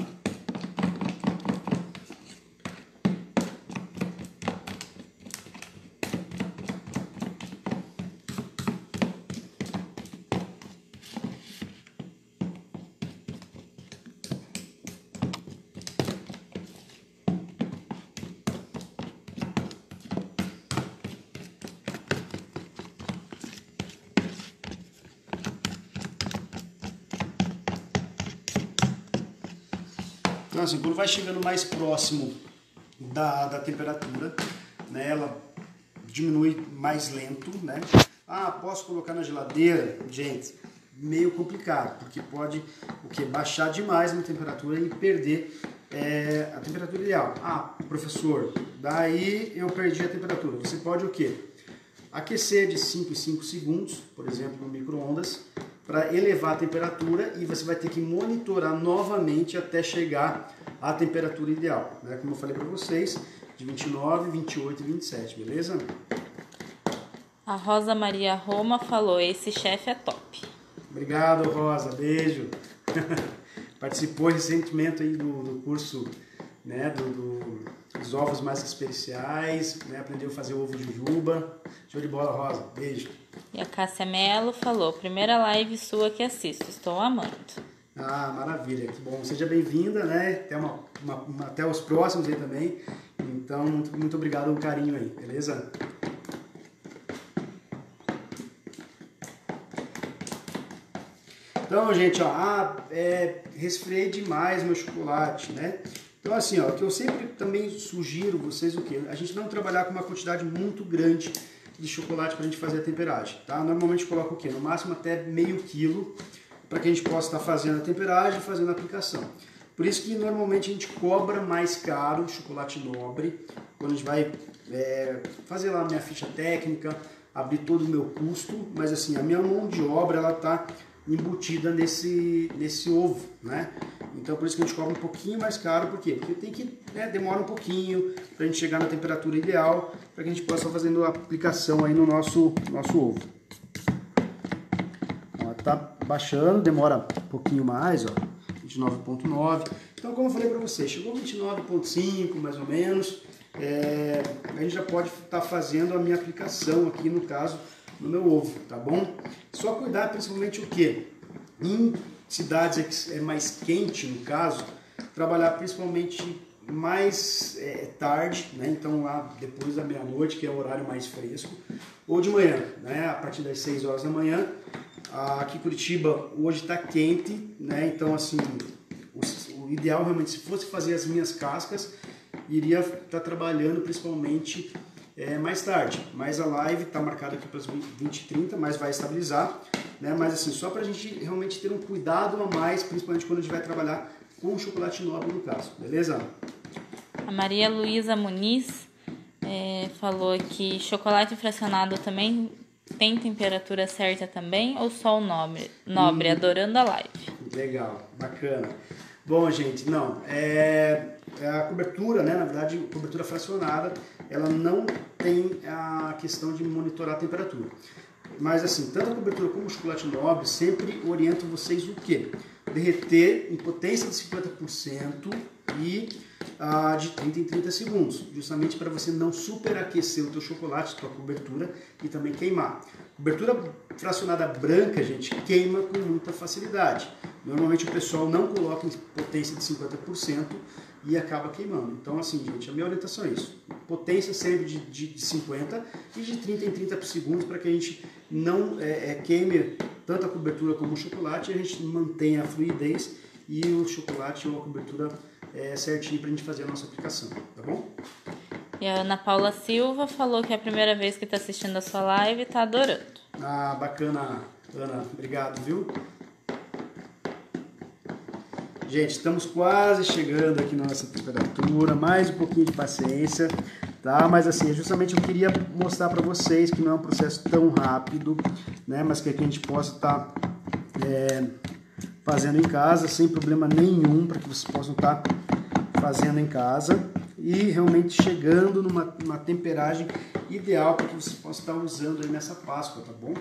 Então assim, quando vai chegando mais próximo da, da temperatura, né, ela diminui mais lento, né? Ah, posso colocar na geladeira? Gente, meio complicado, porque pode o que baixar demais a temperatura e perder é, a temperatura ideal. Ah, professor, daí eu perdi a temperatura. Você pode o quê? Aquecer de cinco em cinco segundos, por exemplo, no micro-ondas, para elevar a temperatura e você vai ter que monitorar novamente até chegar à temperatura ideal, né? Como eu falei para vocês, de vinte e nove, vinte e oito e vinte e sete, beleza? A Rosa Maria Roma falou, esse chefe é top. Obrigado, Rosa, beijo. Participou recentemente aí do, do curso, né, do, do, dos ovos mais especiais, né, aprendeu a fazer ovo de jujuba. Show de bola, Rosa, beijo. E a Cássia Mello falou, primeira live sua que assisto, estou amando. Ah, maravilha, que bom. Seja bem-vinda, né? Até, uma, uma, uma, até os próximos aí também. Então, muito, muito obrigado pelo carinho aí, beleza? Então, gente, ó, ah, é, resfriei demais meu chocolate, né? Então, assim, ó, o que eu sempre também sugiro vocês o quê? A gente não trabalhar com uma quantidade muito grande de chocolate para a gente fazer a temperagem, tá? Normalmente coloca o quê? No máximo até meio quilo para que a gente possa estar fazendo a temperagem e fazendo a aplicação. Por isso que normalmente a gente cobra mais caro o chocolate nobre, quando a gente vai é, fazer lá a minha ficha técnica, abrir todo o meu custo, mas assim, a minha mão de obra ela tá embutida nesse, nesse ovo, né? Então por isso que a gente cobra um pouquinho mais caro, por quê? Porque tem que, né, demora um pouquinho para a gente chegar na temperatura ideal, para que a gente possa fazendo a aplicação aí no nosso, nosso ovo. Ó, tá baixando, demora um pouquinho mais, ó, vinte e nove ponto nove. Então, como eu falei para vocês, chegou vinte e nove ponto cinco mais ou menos, é, a gente já pode estar tá fazendo a minha aplicação aqui, no caso, no meu ovo, tá bom? Só cuidar principalmente o quê? Em cidades é mais quente, no caso, trabalhar principalmente mais é, tarde, né? Então lá depois da meia-noite, que é o horário mais fresco, ou de manhã, né? A partir das seis horas da manhã. Aqui em Curitiba hoje está quente, né? Então assim, o, o ideal realmente, se fosse fazer as minhas cascas, iria estar tá trabalhando principalmente é, mais tarde. Mas a live está marcada aqui para as vinte e trinta, mas vai estabilizar, né? Mas assim, só para a gente realmente ter um cuidado a mais, principalmente quando a gente vai trabalhar com chocolate nobre no caso, beleza? A Maria Luísa Muniz é, falou que chocolate fracionado também tem temperatura certa também, ou só o nobre? Nobre, hum, adorando a live. Legal, bacana. Bom, gente, não, é, a cobertura, né, na verdade, a cobertura fracionada, ela não tem a questão de monitorar a temperatura. Mas assim, tanto a cobertura como o chocolate nobre sempre orientam vocês o quê? Derreter em potência de cinquenta por cento e ah, de trinta em trinta segundos, justamente para você não superaquecer o teu chocolate, a tua cobertura e também queimar. Cobertura fracionada branca, gente, queima com muita facilidade. Normalmente o pessoal não coloca em potência de cinquenta por cento e acaba queimando. Então assim, gente, a minha orientação é isso. Potência sempre de, de, de cinquenta e de trinta em trinta segundos para que a gente não é, é, queime tanto a cobertura como o chocolate e a gente mantenha a fluidez e o chocolate ou a cobertura é, certinho para a gente fazer a nossa aplicação, tá bom? E a Ana Paula Silva falou que é a primeira vez que está assistindo a sua live e está adorando. Ah, bacana, Ana. Obrigado, viu? Gente, estamos quase chegando aqui na nossa temperatura, mais um pouquinho de paciência, tá? Mas assim, justamente eu queria mostrar para vocês que não é um processo tão rápido, né? Mas que aqui a gente possa estar tá, é, fazendo em casa sem problema nenhum, para que vocês possam estar tá fazendo em casa e realmente chegando numa, numa temperagem ideal para que vocês possam estar tá usando aí nessa Páscoa, tá bom?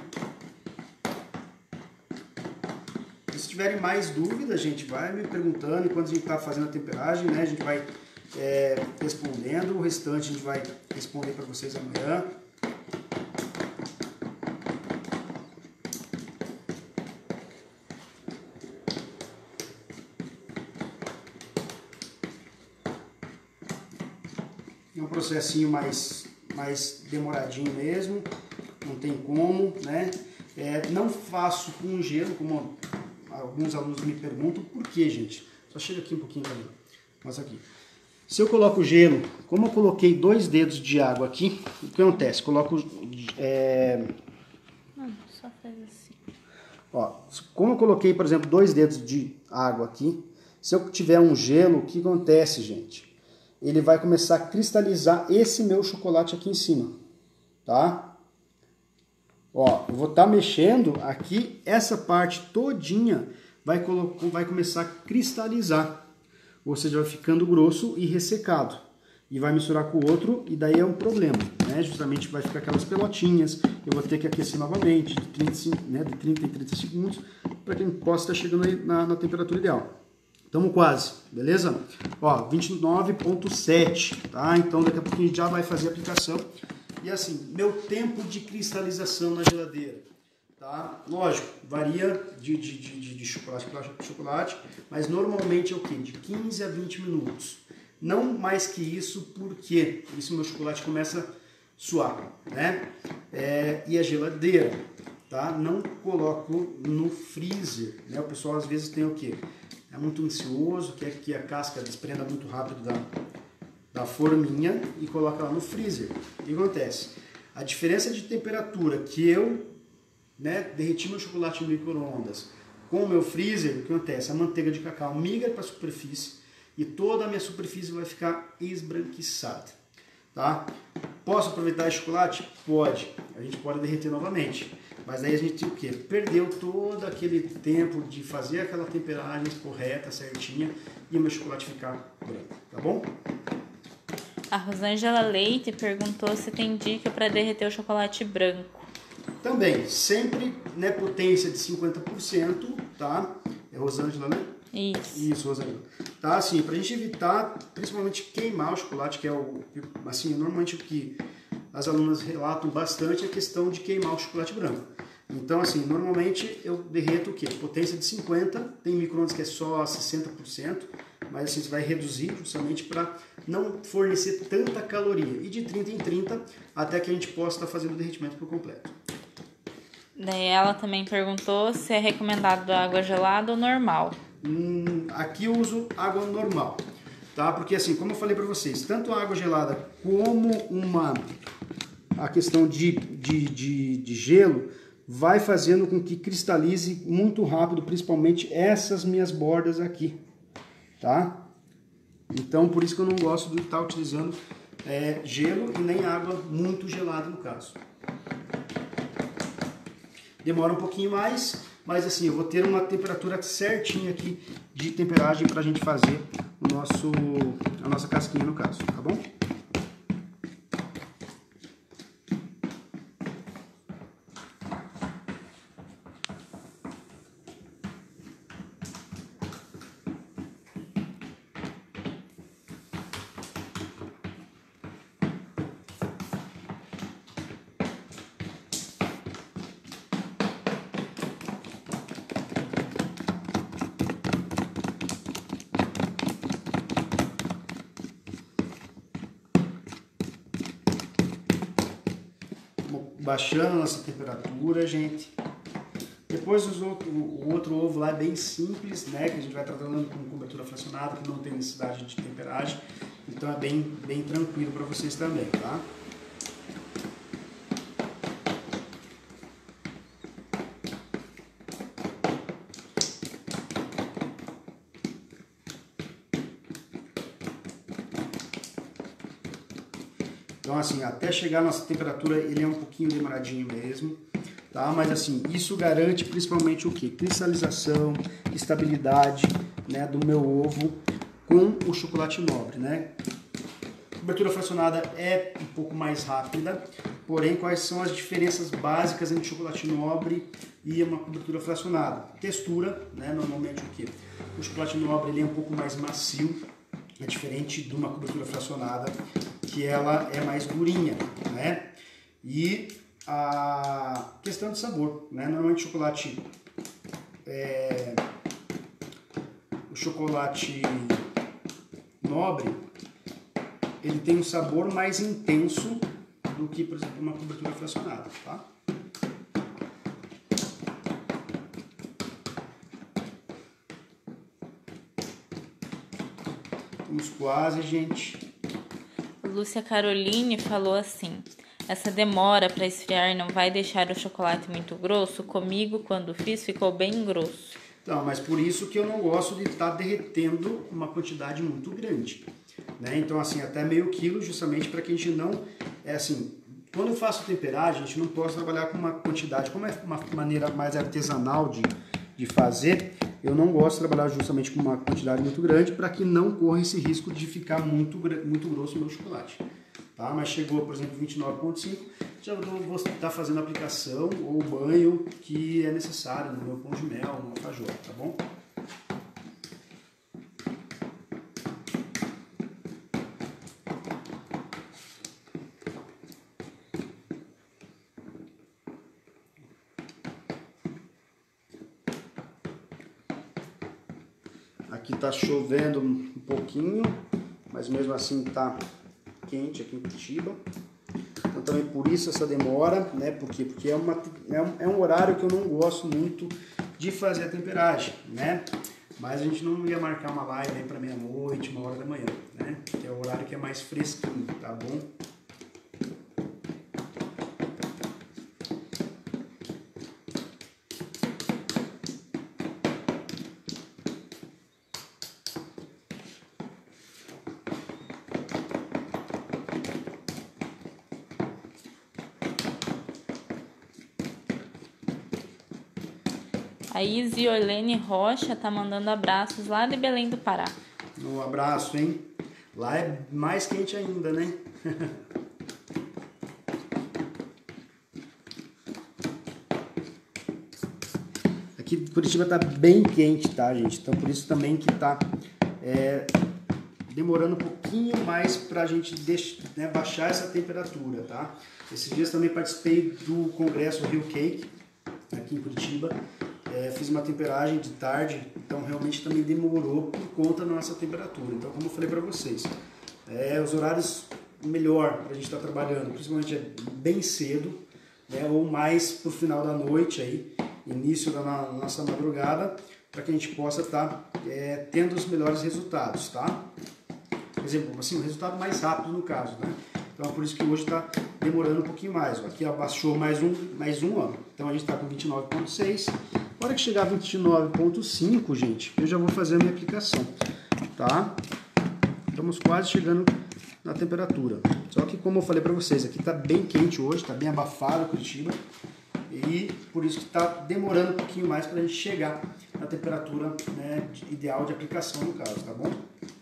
Se tiverem mais dúvidas, gente, vai me perguntando enquanto a gente está fazendo a temperagem, né? A gente vai é, respondendo, o restante a gente vai responder para vocês amanhã. É um processinho mais, mais demoradinho mesmo, não tem como, né? É, não faço com gelo, como alguns alunos me perguntam, por que, gente? Só chega aqui um pouquinho para mim. Mostra aqui. Se eu coloco gelo, como eu coloquei dois dedos de água aqui, o que acontece? Coloco... É... Não, só faz assim. Ó, como eu coloquei, por exemplo, dois dedos de água aqui, se eu tiver um gelo, o que acontece, gente? Ele vai começar a cristalizar esse meu chocolate aqui em cima, tá? Ó, eu vou estar tá mexendo aqui, essa parte todinha vai, vai começar a cristalizar. Ou seja, vai ficando grosso e ressecado. E vai misturar com o outro e daí é um problema, né? Justamente vai ficar aquelas pelotinhas, eu vou ter que aquecer novamente de trinta, né, de trinta em trinta segundos para que a gente possa estar chegando aí na, na temperatura ideal. Estamos quase, beleza? Ó, vinte e nove ponto sete, tá? Então daqui a pouquinho a gente já vai fazer a aplicação. E assim, meu tempo de cristalização na geladeira, tá? Lógico, varia de, de, de, de chocolate para chocolate, mas normalmente é o quê? De quinze a vinte minutos. Não mais que isso, porque isso meu chocolate começa a suar, né? É, e a geladeira, tá? Não coloco no freezer, né? O pessoal às vezes tem o quê? É muito ansioso, quer que a casca desprenda muito rápido da... da forminha e coloca lá no freezer. O que acontece? A diferença de temperatura que eu, né, derreti meu chocolate no micro-ondas com o meu freezer, o que acontece? A manteiga de cacau migra para a superfície e toda a minha superfície vai ficar esbranquiçada. Tá? Posso aproveitar esse chocolate? Pode. A gente pode derreter novamente. Mas daí a gente o quê? Perdeu todo aquele tempo de fazer aquela temperagem correta, certinha, e o meu chocolate ficar branco, tá bom? A Rosângela Leite perguntou se tem dica para derreter o chocolate branco. Também, sempre, né, potência de cinquenta por cento, tá? É Rosângela, né? Isso. Isso, Rosângela. Tá, assim, pra gente evitar, principalmente queimar o chocolate, que é o, assim, normalmente o que as alunas relatam bastante é a questão de queimar o chocolate branco. Então, assim, normalmente eu derreto o quê? Potência de cinquenta, tem micro-ondas que é só sessenta por cento, mas assim, você vai reduzir justamente para não fornecer tanta caloria. E de trinta em trinta, até que a gente possa estar fazendo o derretimento por completo. Daí ela também perguntou se é recomendado água gelada ou normal. Hum, aqui eu uso água normal, tá? Porque assim, como eu falei para vocês, tanto a água gelada como uma a questão de, de, de, de gelo vai fazendo com que cristalize muito rápido, principalmente essas minhas bordas aqui, tá? Então, por isso que eu não gosto de estar utilizando é, gelo e nem água muito gelada no caso. Demora um pouquinho mais, mas assim, eu vou ter uma temperatura certinha aqui de temperagem para a gente fazer o nosso, a nossa casquinha no caso, tá bom? Baixando a nossa temperatura, gente. Depois os outro, o outro ovo lá é bem simples, né? Que a gente vai tratando com cobertura fracionada, que não tem necessidade de temperagem. Então é bem, bem tranquilo para vocês também, tá? Então assim, até chegar a nossa temperatura, ele é um pouquinho demoradinho mesmo, tá? Mas assim, isso garante principalmente o que? Cristalização, estabilidade, né, do meu ovo com o chocolate nobre, né? A cobertura fracionada é um pouco mais rápida, porém quais são as diferenças básicas entre chocolate nobre e uma cobertura fracionada? Textura, né? Normalmente o que? O chocolate nobre ele é um pouco mais macio, é diferente de uma cobertura fracionada, que ela é mais durinha, né? E a questão de sabor, né? Normalmente o chocolate é, o chocolate nobre, ele tem um sabor mais intenso do que, por exemplo, uma cobertura fracionada, tá? Vamos quase, gente. Lúcia Caroline falou assim: essa demora para esfriar não vai deixar o chocolate muito grosso? Comigo, quando fiz, ficou bem grosso. Então, mas por isso que eu não gosto de estar derretendo uma quantidade muito grande, né? Então, assim, até meio quilo, justamente para que a gente não... É assim, quando eu faço temperagem, a gente não pode trabalhar com uma quantidade, como é uma maneira mais artesanal de, de fazer, eu não gosto de trabalhar justamente com uma quantidade muito grande para que não corra esse risco de ficar muito, muito grosso o meu chocolate. Tá? Mas chegou, por exemplo, vinte e nove ponto cinco, já vou estar fazendo a aplicação ou o banho que é necessário no meu pão de mel, no alfajor, tá bom? Aqui tá chovendo um pouquinho, mas mesmo assim tá quente aqui em Curitiba. Então também por isso essa demora, né? Por quê? Porque é, uma, é, um, é um horário que eu não gosto muito de fazer a temperagem, né? Mas a gente não ia marcar uma live aí para meia-noite, uma hora da manhã, né? Que é o horário que é mais fresquinho, tá bom? A Isiolene Rocha tá mandando abraços lá de Belém do Pará. Um abraço, hein? Lá é mais quente ainda, né? Aqui Curitiba tá bem quente, tá, gente? Então por isso também que tá é, demorando um pouquinho mais pra gente deixar, né, baixar essa temperatura, tá? Esses dias também participei do congresso Rio Cake, aqui em Curitiba. É, fiz uma temperagem de tarde, então realmente também demorou por conta da nossa temperatura. Então, como eu falei para vocês, é, os horários melhor para a gente estar tá trabalhando, principalmente é bem cedo, né, ou mais para o final da noite, aí, início da nossa madrugada, para que a gente possa estar tá, é, tendo os melhores resultados, tá? Por exemplo, assim, um resultado mais rápido no caso, né? Então, por isso que hoje está demorando um pouquinho mais. Ó. Aqui abaixou mais um, mais um, ó. Então a gente está com vinte e nove ponto seis. Na hora que chegar a vinte e nove ponto cinco, gente, eu já vou fazer a minha aplicação, tá? Estamos quase chegando na temperatura. Só que, como eu falei para vocês, aqui está bem quente hoje, está bem abafado Curitiba. E por isso que está demorando um pouquinho mais para a gente chegar na temperatura, né, ideal de aplicação no caso, tá bom?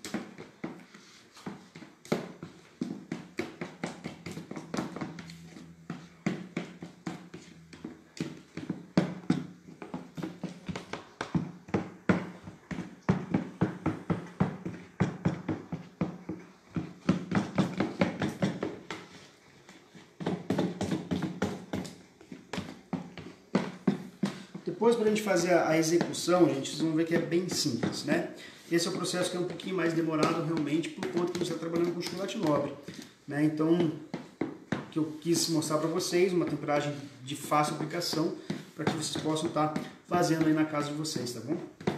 Depois, para a gente fazer a execução, gente, vocês vão ver que é bem simples, né? Esse é o processo que é um pouquinho mais demorado realmente por conta que a gente está trabalhando com chocolate nobre, né? Então, o que eu quis mostrar para vocês, uma temperagem de fácil aplicação, para que vocês possam estar fazendo aí na casa de vocês, tá bom?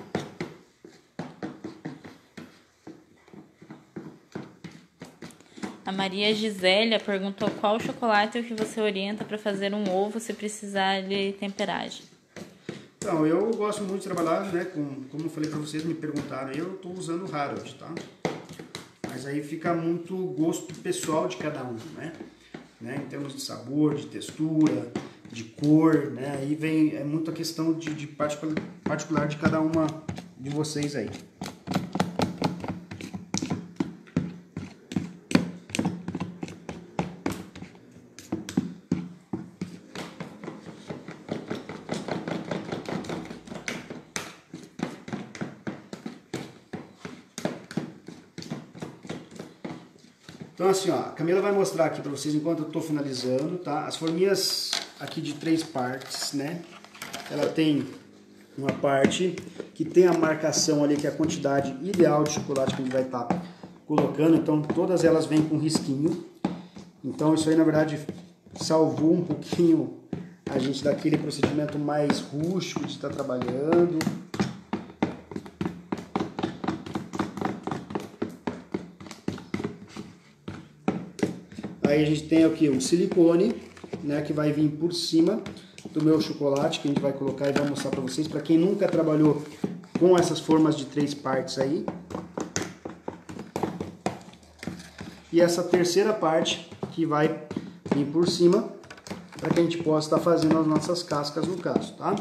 A Maria Gisélia perguntou qual chocolate é o que você orienta para fazer um ovo se precisar de temperagem. Então, eu gosto muito de trabalhar, né, com, como eu falei para vocês, me perguntaram, eu estou usando o Harold, tá? Mas aí fica muito gosto pessoal de cada um, né? né? Em termos de sabor, de textura, de cor, né? Aí vem, é muito a questão de, de particular, particular de cada uma de vocês aí. Então assim, ó, a Camila vai mostrar aqui para vocês enquanto eu estou finalizando, tá? As forminhas aqui de três partes, né? Ela tem uma parte que tem a marcação ali, que é a quantidade ideal de chocolate que a gente vai estar tá colocando. Então todas elas vêm com risquinho. Então isso aí, na verdade, salvou um pouquinho a gente daquele procedimento mais rústico de estar tá trabalhando. Aí a gente tem aqui o silicone, né, que vai vir por cima do meu chocolate, que a gente vai colocar e vai mostrar para vocês. Para quem nunca trabalhou com essas formas de três partes aí. E essa terceira parte que vai vir por cima, para que a gente possa estar fazendo as nossas cascas no caso, tá?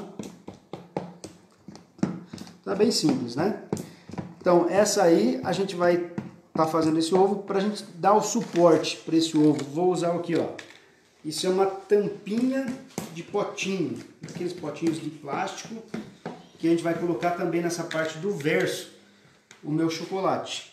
Tá bem simples, né? Então essa aí a gente vai tá fazendo esse ovo para a gente dar o suporte para esse ovo. Vou usar aqui, ó. Isso é uma tampinha de potinho, aqueles potinhos de plástico que a gente vai colocar também nessa parte do verso o meu chocolate.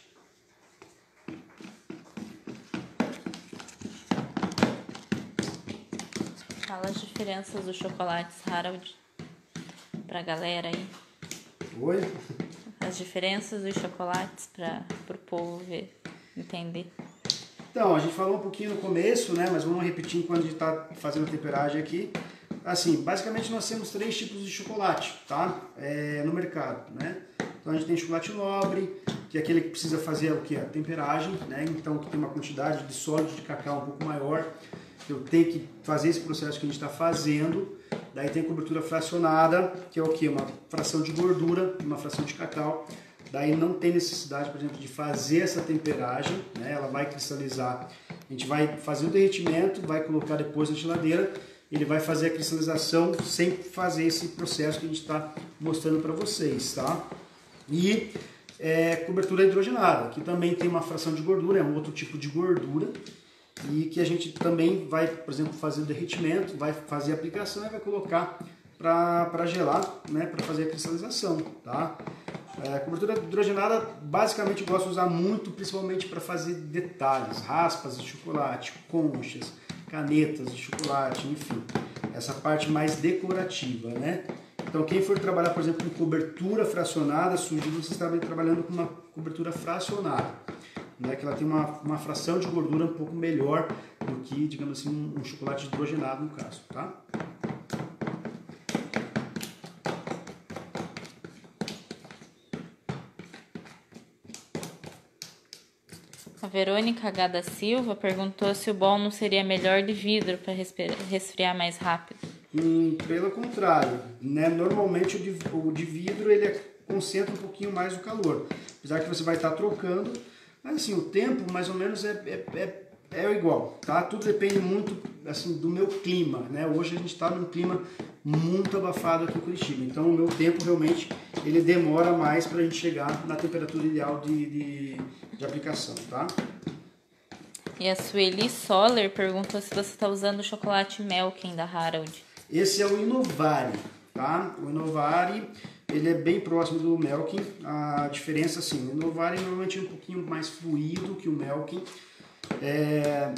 Fala as diferenças dos chocolates Harold pra galera aí. Oi? As diferenças dos chocolates para o povo ver, entender. Então, a gente falou um pouquinho no começo, né? Mas vamos repetir enquanto a gente está fazendo a temperagem aqui. Assim, basicamente nós temos três tipos de chocolate, tá? É, no mercado, né? Então a gente tem chocolate nobre, que é aquele que precisa fazer o que? A temperagem, né? Então que tem uma quantidade de sólido de cacau um pouco maior. Eu tenho que fazer esse processo que a gente está fazendo. Daí tem cobertura fracionada, que é o que? Uma fração de gordura, uma fração de cacau. Daí não tem necessidade, por exemplo, de fazer essa temperagem, né? Ela vai cristalizar. A gente vai fazer o derretimento, vai colocar depois na geladeira ele vai fazer a cristalização sem fazer esse processo que a gente está mostrando para vocês, tá? E é, cobertura hidrogenada, que também tem uma fração de gordura, é um outro tipo de gordura, e que a gente também vai, por exemplo, fazer o derretimento, vai fazer a aplicação e vai colocar para gelar, né, para fazer a cristalização, tá? É, cobertura hidrogenada, basicamente, eu gosto de usar muito, principalmente para fazer detalhes, raspas de chocolate, conchas, canetas de chocolate, enfim, essa parte mais decorativa, né? Então, quem for trabalhar, por exemplo, com cobertura fracionada, sugiro vocês estarem trabalhando com uma cobertura fracionada, né? Que ela tem uma, uma fração de gordura um pouco melhor do que, digamos assim, um, um chocolate hidrogenado, no caso, tá? A Verônica H. da Silva perguntou se o bol não seria melhor de vidro para resfriar mais rápido. Hum, pelo contrário, né? Normalmente o de, o de vidro ele concentra um pouquinho mais o calor. Apesar que você vai estar trocando, mas assim, o tempo mais ou menos é, é, é, é igual, tá? Tudo depende muito assim, do meu clima, né? Hoje a gente está num clima muito abafado aqui em Curitiba, então o meu tempo realmente ele demora mais para a gente chegar na temperatura ideal de, de, de aplicação, tá? E a Sueli Soller perguntou se você está usando o chocolate Melkin da Harold. Esse é o Innovari, tá? O Innovari, ele é bem próximo do Melkin. A diferença, assim, o Innovari normalmente é um pouquinho mais fluido que o Melkin. É...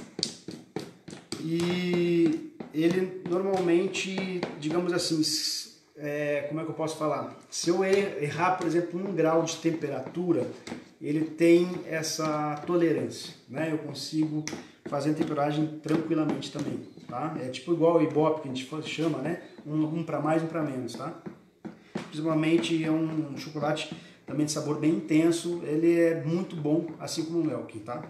E ele normalmente, digamos assim, é... como é que eu posso falar? Se eu errar, por exemplo, um grau de temperatura, ele tem essa tolerância, né? Eu consigo fazer a temperagem tranquilamente também, tá? É tipo igual o Ibope que a gente chama, né? Um, um para mais, um para menos, tá? Principalmente é um chocolate também de sabor bem intenso, ele é muito bom, assim como o Melkin, tá?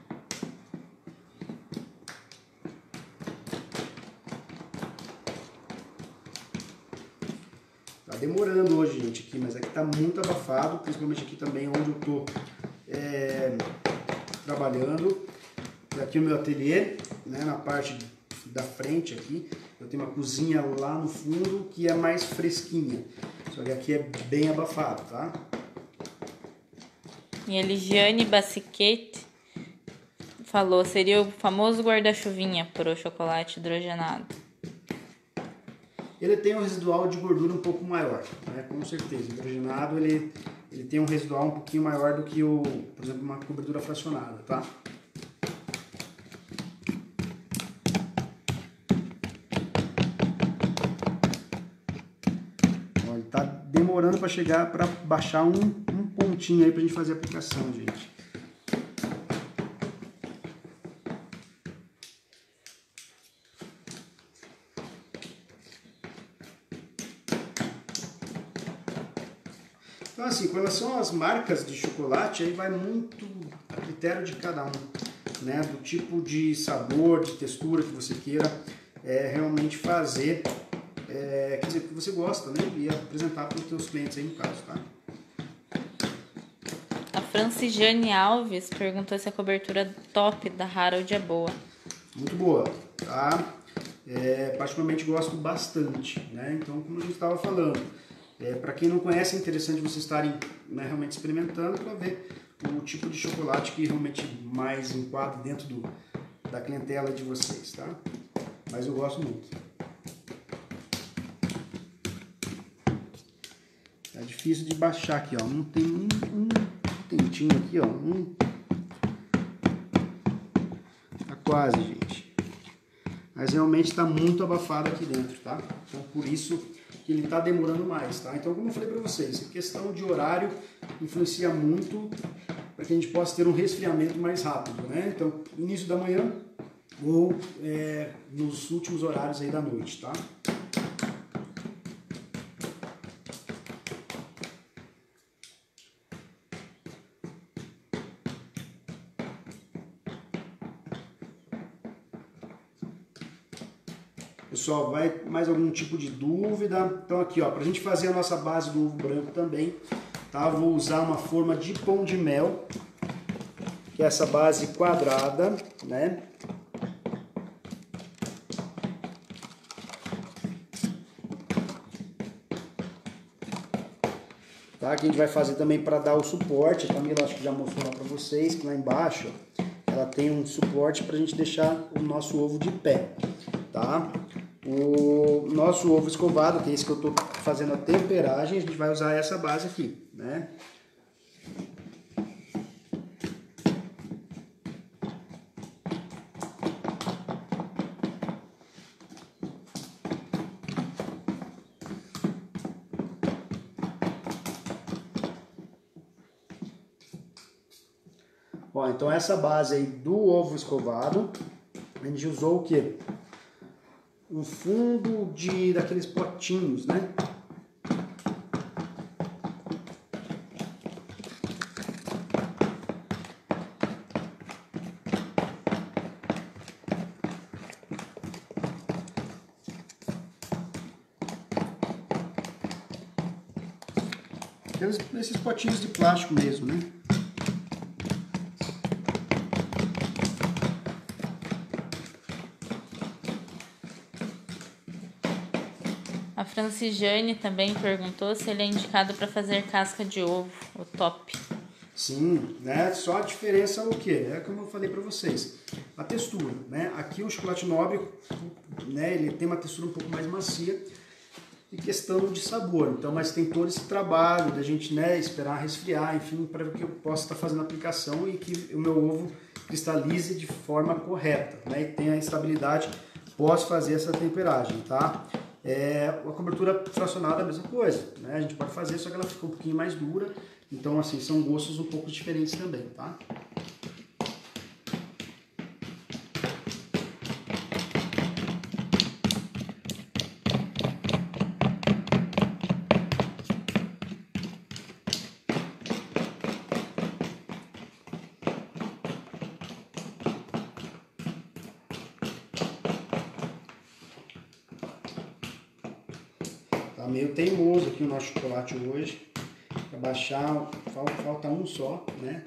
Tá demorando hoje, gente, aqui, mas aqui tá muito abafado, principalmente aqui também onde eu tô é, trabalhando. Aqui no meu ateliê, né, na parte da frente aqui, eu tenho uma cozinha lá no fundo que é mais fresquinha. Só que aqui é bem abafado, tá? E a Ligiane Bassiquete falou, seria o famoso guarda-chuvinha para o chocolate hidrogenado. Ele tem um residual de gordura um pouco maior, né? Com certeza. O hidrogenado ele, ele tem um residual um pouquinho maior do que, o, por exemplo, uma cobertura fracionada, tá? Tá demorando para chegar, para baixar um, um pontinho aí para a gente fazer a aplicação, gente. Então assim, com relação às marcas de chocolate, aí vai muito a critério de cada um, né? Do tipo de sabor, de textura que você queira é, realmente fazer. É, quer dizer, que você gosta, né? E apresentar para os seus clientes aí no caso, tá? A Francijane Alves perguntou se a cobertura top da Harold é boa. Muito boa, tá? É, particularmente gosto bastante, né? Então, como a gente estava falando, é, para quem não conhece, é interessante vocês estarem, né, realmente experimentando para ver o tipo de chocolate que realmente mais enquadra dentro do, da clientela de vocês, tá? Mas eu gosto muito. É difícil de baixar aqui, ó. Não tem um, um tentinho aqui, ó. Um... Tá quase, gente. Mas realmente está muito abafado aqui dentro, tá? Então por isso que ele está demorando mais, tá? Então, como eu falei para vocês, a questão de horário influencia muito para que a gente possa ter um resfriamento mais rápido, né? Então, início da manhã ou é, nos últimos horários aí da noite, tá? Pessoal, vai mais algum tipo de dúvida? Então aqui, ó, pra gente fazer a nossa base do ovo branco também, tá? Vou usar uma forma de pão de mel, que é essa base quadrada, né? tá? Que a gente vai fazer também para dar o suporte. A Camila acho que já mostrou lá para vocês, que lá embaixo ó, ela tem um suporte para a gente deixar o nosso ovo de pé, tá? O nosso ovo escovado, que é esse que eu estou fazendo a temperagem, a gente vai usar essa base aqui, né? Ó, então essa base aí do ovo escovado, a gente usou o quê? Um fundo de daqueles potinhos, né? Aqueles, esses potinhos de plástico mesmo, né? A Francijane também perguntou se ele é indicado para fazer casca de ovo, o top. Sim, né? Só a diferença é o quê? É como eu falei para vocês, a textura, né? Aqui o chocolate nobre, né? Ele tem uma textura um pouco mais macia e questão de sabor. Então, mas tem todo esse trabalho da gente, né? Esperar resfriar, enfim, para que eu possa estar fazendo a aplicação e que o meu ovo cristalize de forma correta, né? E tenha a estabilidade, posso fazer essa temperagem, tá? É, a cobertura fracionada é a mesma coisa, né? A gente pode fazer, só que ela fica um pouquinho mais dura. Então, assim, são gostos um pouco diferentes também, tá? Tá meio teimoso aqui o nosso chocolate hoje. Para baixar, falta, falta um só, né?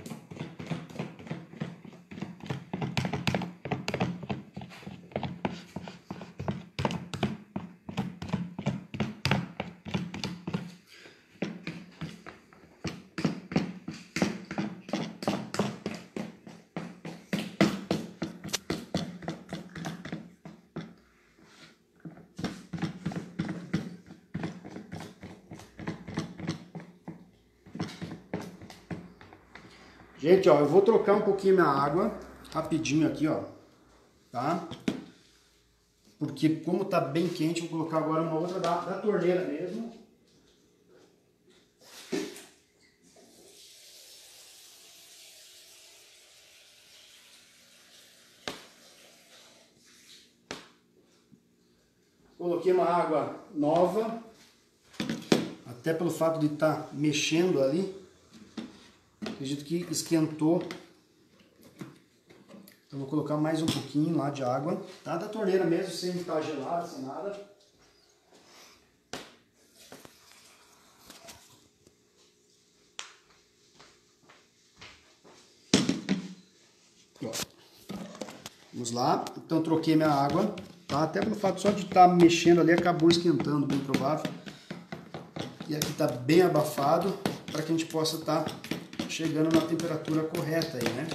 Gente, ó, eu vou trocar um pouquinho minha água, rapidinho aqui, ó, tá? Porque como tá bem quente, eu vou colocar agora uma outra da, da torneira mesmo. Coloquei uma água nova, até pelo fato de estar tá mexendo ali. Acredito que esquentou. Então vou colocar mais um pouquinho lá de água, tá? Da torneira mesmo, sem estar gelada, sem nada. Ó. Vamos lá. Então troquei minha água, tá? Até pelo fato só de estar mexendo ali, acabou esquentando, bem provável. E aqui tá bem abafado, para que a gente possa estar chegando na temperatura correta aí, né?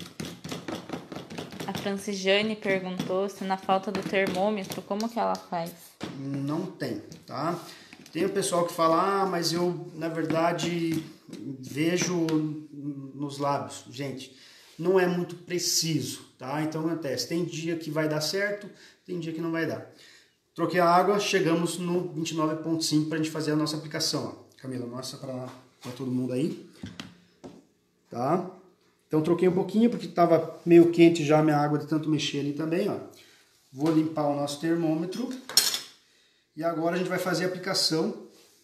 A Francijane perguntou se na falta do termômetro, como que ela faz? Não tem, tá? Tem o pessoal que fala, ah, mas eu, na verdade, vejo nos lábios. Gente, não é muito preciso, tá? Então, acontece, tem dia que vai dar certo, tem dia que não vai dar. Troquei a água, chegamos no vinte e nove ponto cinco para a gente fazer a nossa aplicação. Ó. Camila, mostra para todo mundo aí. Tá? Então troquei um pouquinho porque estava meio quente já a minha água de tanto mexer ali também, ó. Vou limpar o nosso termômetro e agora a gente vai fazer a aplicação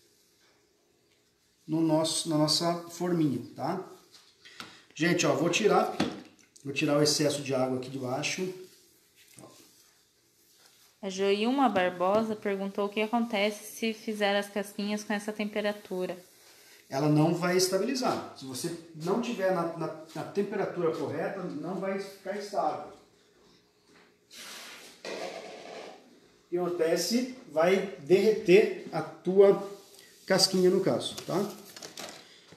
no nosso, na nossa forminha, tá? Gente, ó, vou tirar, vou tirar o excesso de água aqui de baixo. A Joilma Barbosa perguntou o que acontece se fizer as casquinhas com essa temperatura. Ela não vai estabilizar. Se você não tiver na, na, na temperatura correta, não vai ficar estável. O que acontece? Vai derreter a tua casquinha no caso, tá?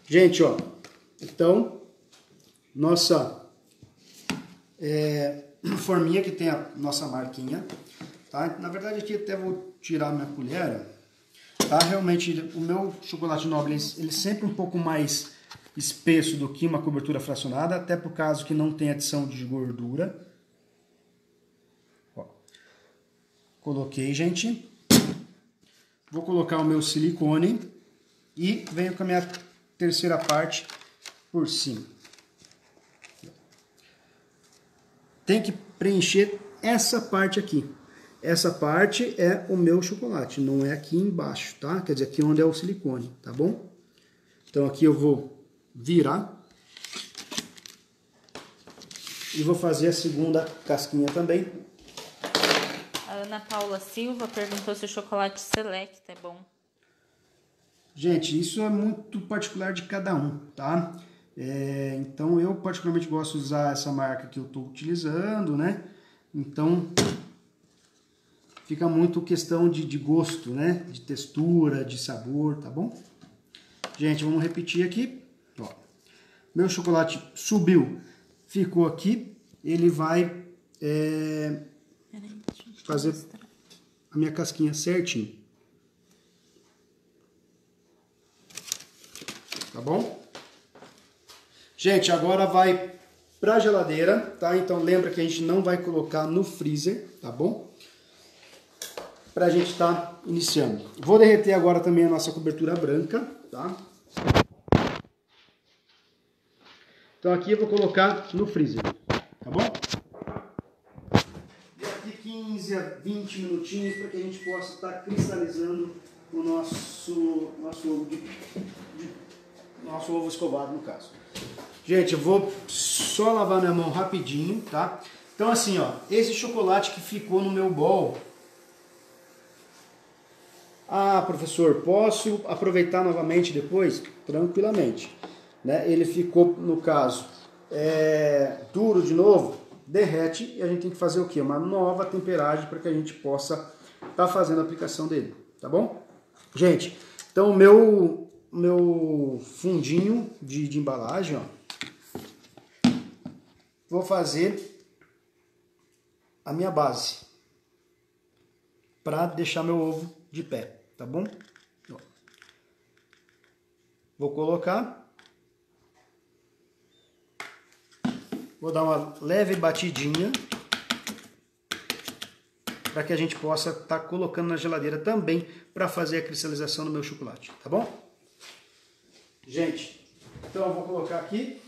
Gente, ó, então, nossa é, forminha que tem a nossa marquinha, tá? Na verdade aqui até vou tirar minha colher, tá? Realmente o meu chocolate nobre, ele é sempre um pouco mais espesso do que uma cobertura fracionada, até por causa que não tem adição de gordura. Ó, coloquei, gente. Vou colocar o meu silicone e venho com a minha terceira parte por cima. Tem que preencher essa parte aqui. Essa parte é o meu chocolate, não é aqui embaixo, tá? Quer dizer, aqui onde é o silicone, tá bom? Então aqui eu vou virar e vou fazer a segunda casquinha também. A Ana Paula Silva perguntou se o chocolate Select é bom. Gente, isso é muito particular de cada um, tá? É, então eu particularmente gosto de usar essa marca que eu estou utilizando, né? Então fica muito questão de, de gosto, né? De textura, de sabor, tá bom? Gente, vamos repetir aqui. Ó, meu chocolate subiu, ficou aqui. Ele vai é, fazer a minha casquinha certinho. Tá bom? Gente, agora vai para a geladeira, tá? Então lembra que a gente não vai colocar no freezer, tá bom? Para a gente estar tá iniciando. Vou derreter agora também a nossa cobertura branca, tá? Então aqui eu vou colocar no freezer, tá bom? Daqui quinze a vinte minutinhos para que a gente possa estar tá cristalizando o nosso, nosso, ovo de, de, nosso ovo escovado, no caso. Gente, eu vou só lavar minha mão rapidinho, tá? Então assim, ó, esse chocolate que ficou no meu bol. Ah, professor, posso aproveitar novamente depois? Tranquilamente. Né? Ele ficou, no caso, é, duro de novo, derrete e a gente tem que fazer o quê? Uma nova temperagem para que a gente possa estar tá fazendo a aplicação dele, tá bom? Gente, então o meu, meu fundinho de, de embalagem, ó, vou fazer a minha base para deixar meu ovo de pé, tá bom? Ó. Vou colocar. Vou dar uma leve batidinha para que a gente possa estar tá colocando na geladeira também para fazer a cristalização do meu chocolate, tá bom? Gente, então eu vou colocar aqui,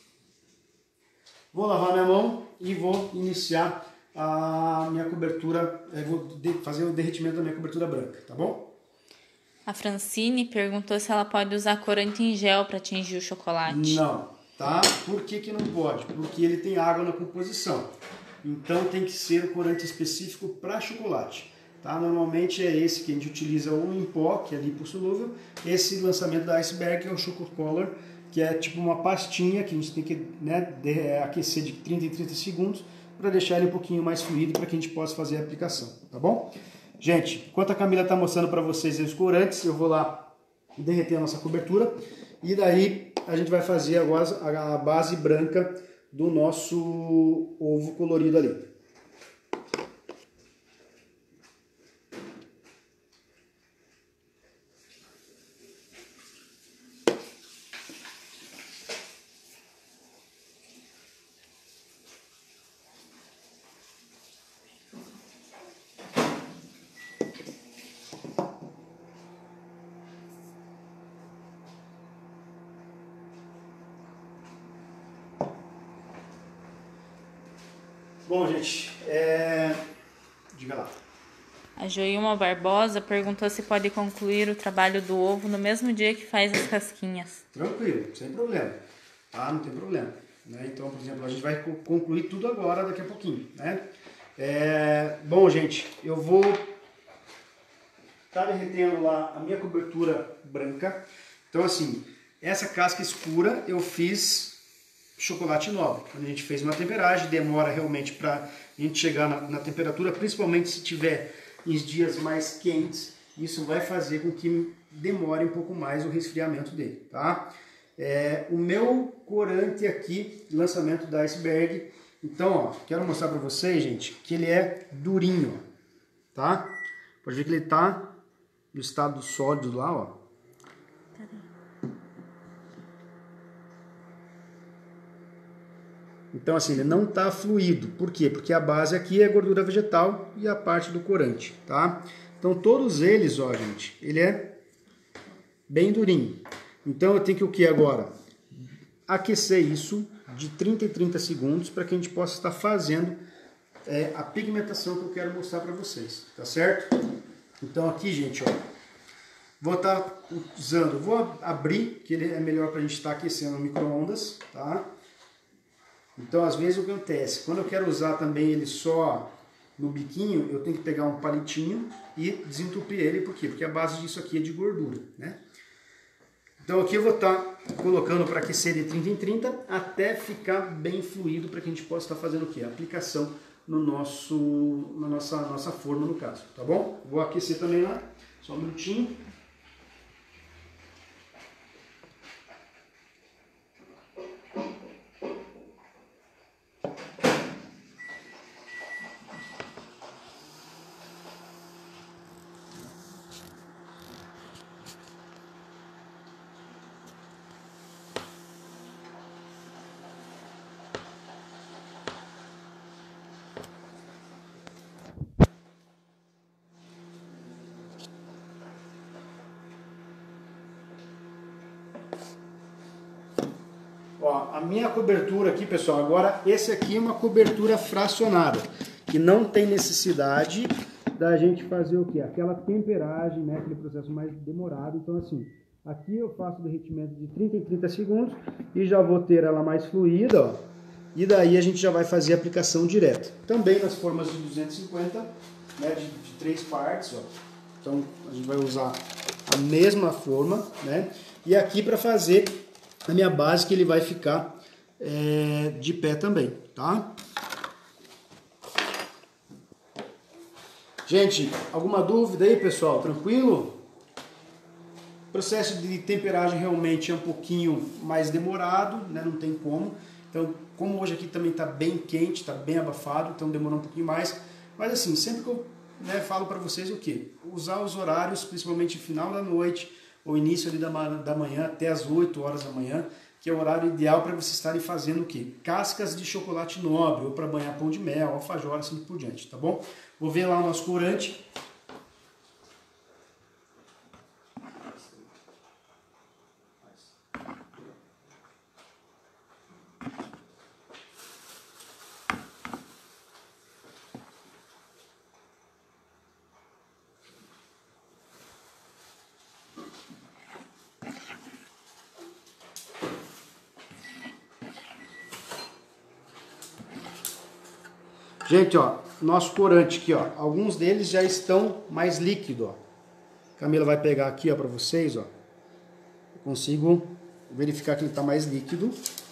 vou lavar minha mão e vou iniciar a minha cobertura, vou fazer o derretimento da minha cobertura branca, tá bom? A Francine perguntou se ela pode usar corante em gel para atingir o chocolate. Não. Tá? Por que que não pode? Porque ele tem água na composição. Então tem que ser o corante específico para chocolate. Tá? Normalmente é esse que a gente utiliza ou em pó, que é lipossolúvel. Esse lançamento da Iceberg, que é o Choco Color, que é tipo uma pastinha que a gente tem que, né, aquecer de trinta em trinta segundos para deixar ele um pouquinho mais fluido para que a gente possa fazer a aplicação. Tá bom? Gente, enquanto a Camila está mostrando para vocês os corantes, eu vou lá derreter a nossa cobertura. E daí a gente vai fazer agora a base branca do nosso ovo colorido ali. Bom, gente, é... diga lá. A Joilma Barbosa perguntou se pode concluir o trabalho do ovo no mesmo dia que faz as casquinhas. Tranquilo, sem problema. Tá? Não tem problema. Né? Então, por exemplo, a gente vai concluir tudo agora, daqui a pouquinho. Né? É... Bom, gente, eu vou estar derretendo lá a minha cobertura branca. Então, assim, essa casca escura eu fiz chocolate nobre. Quando a gente fez uma temperagem, demora realmente para a gente chegar na, na temperatura, principalmente se tiver em dias mais quentes, isso vai fazer com que demore um pouco mais o resfriamento dele, tá? é, o meu corante aqui, lançamento da Iceberg. Então, ó, quero mostrar para vocês, gente, que ele é durinho, tá? Pode ver que ele tá no estado sólido lá, ó. Então, assim, ele não tá fluido. Por quê? Porque a base aqui é gordura vegetal e a parte do corante, tá? Então, todos eles, ó, gente, ele é bem durinho. Então, eu tenho que o que agora? Aquecer isso de trinta em trinta segundos para que a gente possa estar fazendo é, a pigmentação que eu quero mostrar para vocês, tá certo? Então aqui, gente, ó, vou estar usando, vou abrir, que ele é melhor para a gente estar aquecendo no micro-ondas, tá? Então às vezes o que acontece, quando eu quero usar também ele só no biquinho, eu tenho que pegar um palitinho e desentupir ele, por quê? Porque a base disso aqui é de gordura, né? Então aqui eu vou estar colocando para aquecer de trinta em trinta até ficar bem fluido para que a gente possa estar fazendo o quê? A aplicação no nosso, na nossa, nossa forma no caso, tá bom? Vou aquecer também lá, só um minutinho. Ó, a minha cobertura aqui, pessoal, agora esse aqui é uma cobertura fracionada, que não tem necessidade da gente fazer o quê? Aquela temperagem, né? Aquele processo mais demorado. Então assim, aqui eu faço o derretimento de trinta em trinta segundos e já vou ter ela mais fluida, ó. E daí a gente já vai fazer a aplicação direta. Também nas formas de duzentos e cinquenta, né? De, de três partes, ó. Então a gente vai usar a mesma forma, né? E aqui para fazer a minha base, que ele vai ficar é, de pé também, tá? Gente, alguma dúvida aí, pessoal? Tranquilo? O processo de temperagem realmente é um pouquinho mais demorado, né? Não tem como. Então, como hoje aqui também está bem quente, está bem abafado, então demorou um pouquinho mais. Mas assim, sempre que eu né, falo para vocês o quê? Usar os horários, principalmente final da noite, ou início ali da, da manhã, até as oito horas da manhã, que é o horário ideal para vocês estarem fazendo o quê? Cascas de chocolate nobre, ou para banhar pão de mel, alfajor, assim por diante, tá bom? Vou ver lá o nosso corante. Gente, ó, nosso corante aqui, ó, alguns deles já estão mais líquido, ó. Camila vai pegar aqui, ó, para vocês, ó. Eu consigo verificar que ele está mais líquido.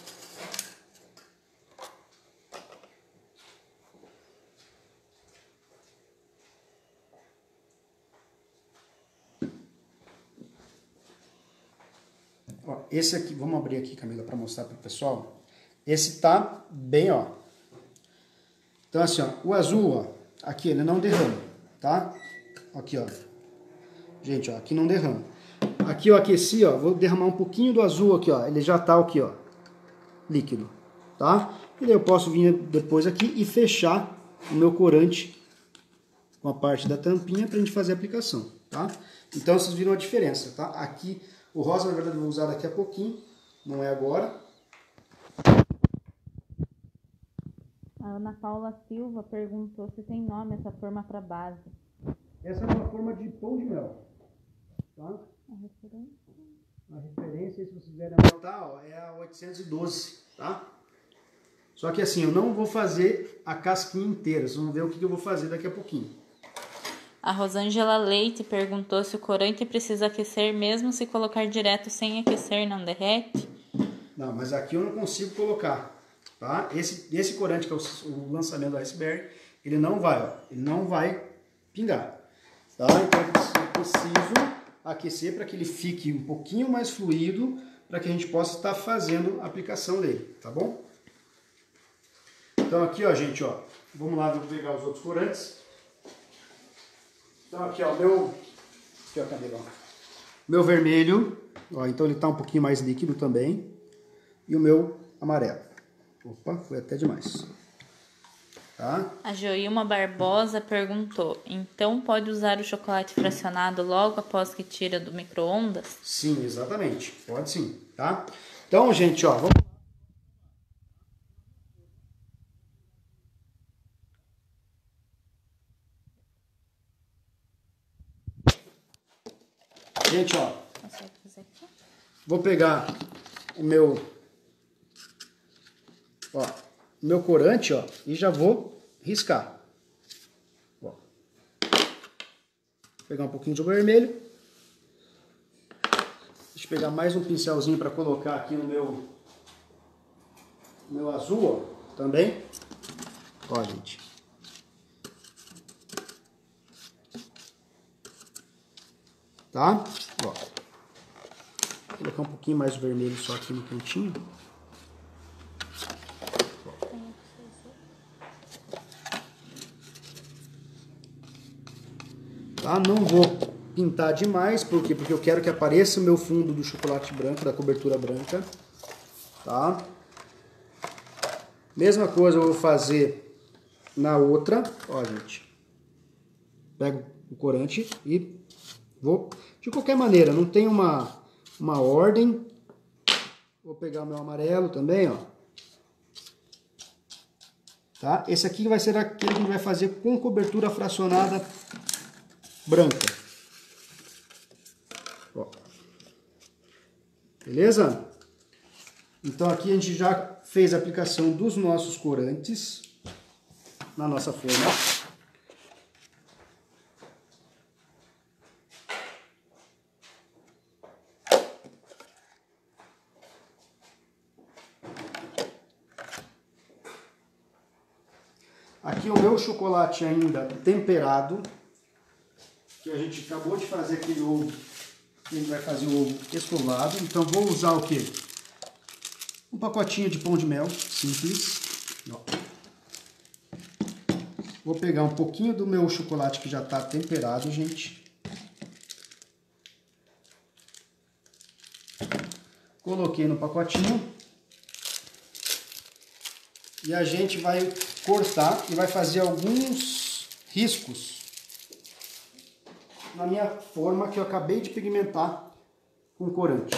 Ó, esse aqui, vamos abrir aqui, Camila, para mostrar para o pessoal. Esse tá bem, ó. Então assim, ó, o azul, ó, aqui ele não derrama, tá? Aqui, ó. Gente, ó, aqui não derrama. Aqui eu aqueci, ó, vou derramar um pouquinho do azul aqui, ó. Ele já tá aqui, ó, líquido, tá? E daí eu posso vir depois aqui e fechar o meu corante com a parte da tampinha pra gente fazer a aplicação, tá? Então vocês viram a diferença, tá? Aqui, o rosa, na verdade, eu vou usar daqui a pouquinho, não é agora. A Ana Paula Silva perguntou se tem nome essa forma para base. Essa é uma forma de pão de mel, tá? A referência? A referência, se vocês quiserem anotar, ó, é a oitocentos e doze, tá? Só que assim, eu não vou fazer a casquinha inteira, vocês vão ver o que eu vou fazer daqui a pouquinho. A Rosângela Leite perguntou se o corante precisa aquecer mesmo se colocar direto sem aquecer, não derrete? Não, mas aqui eu não consigo colocar. Tá? Esse, esse corante que é o, o lançamento do Iceberg, ele não vai, ó, ele não vai pingar. Tá? Então eu preciso aquecer para que ele fique um pouquinho mais fluido, para que a gente possa estar fazendo a aplicação dele, tá bom? Então aqui, ó, gente, ó, vamos lá, vou pegar os outros corantes. Então aqui, ó, meu, aqui, ó, cadê, ó? Meu vermelho, ó, então ele tá um pouquinho mais líquido também. E o meu amarelo. Opa, foi até demais. Tá? A Joilma Barbosa perguntou, então pode usar o chocolate fracionado logo após que tira do micro-ondas? Sim, exatamente. Pode sim, tá? Então, gente, ó, vamos... Gente, ó, vou pegar o meu, ó, meu corante, ó, e já vou riscar. Ó. Vou pegar um pouquinho de vermelho. Deixa eu pegar mais um pincelzinho para colocar aqui no meu, meu azul, ó, também. Ó, gente. Tá? Ó. Vou colocar um pouquinho mais de vermelho só aqui no cantinho. Tá? Não vou pintar demais, por quê? Porque eu quero que apareça o meu fundo do chocolate branco, da cobertura branca. Tá? Mesma coisa eu vou fazer na outra. Ó, gente. Pego o corante e vou... De qualquer maneira, não tem uma, uma ordem. Vou pegar o meu amarelo também, ó. Tá? Esse aqui vai ser aquele que a gente vai fazer com cobertura fracionada branca. Ó. Beleza? Então aqui a gente já fez a aplicação dos nossos corantes na nossa forma. Aqui o meu chocolate ainda temperado, que a gente acabou de fazer aquele ovo, a gente vai fazer o ovo escovado. Então vou usar o quê? Um pacotinho de pão de mel, simples. Ó. Vou pegar um pouquinho do meu chocolate que já está temperado, gente. Coloquei no pacotinho. E a gente vai cortar e vai fazer alguns riscos na minha forma que eu acabei de pigmentar com corante.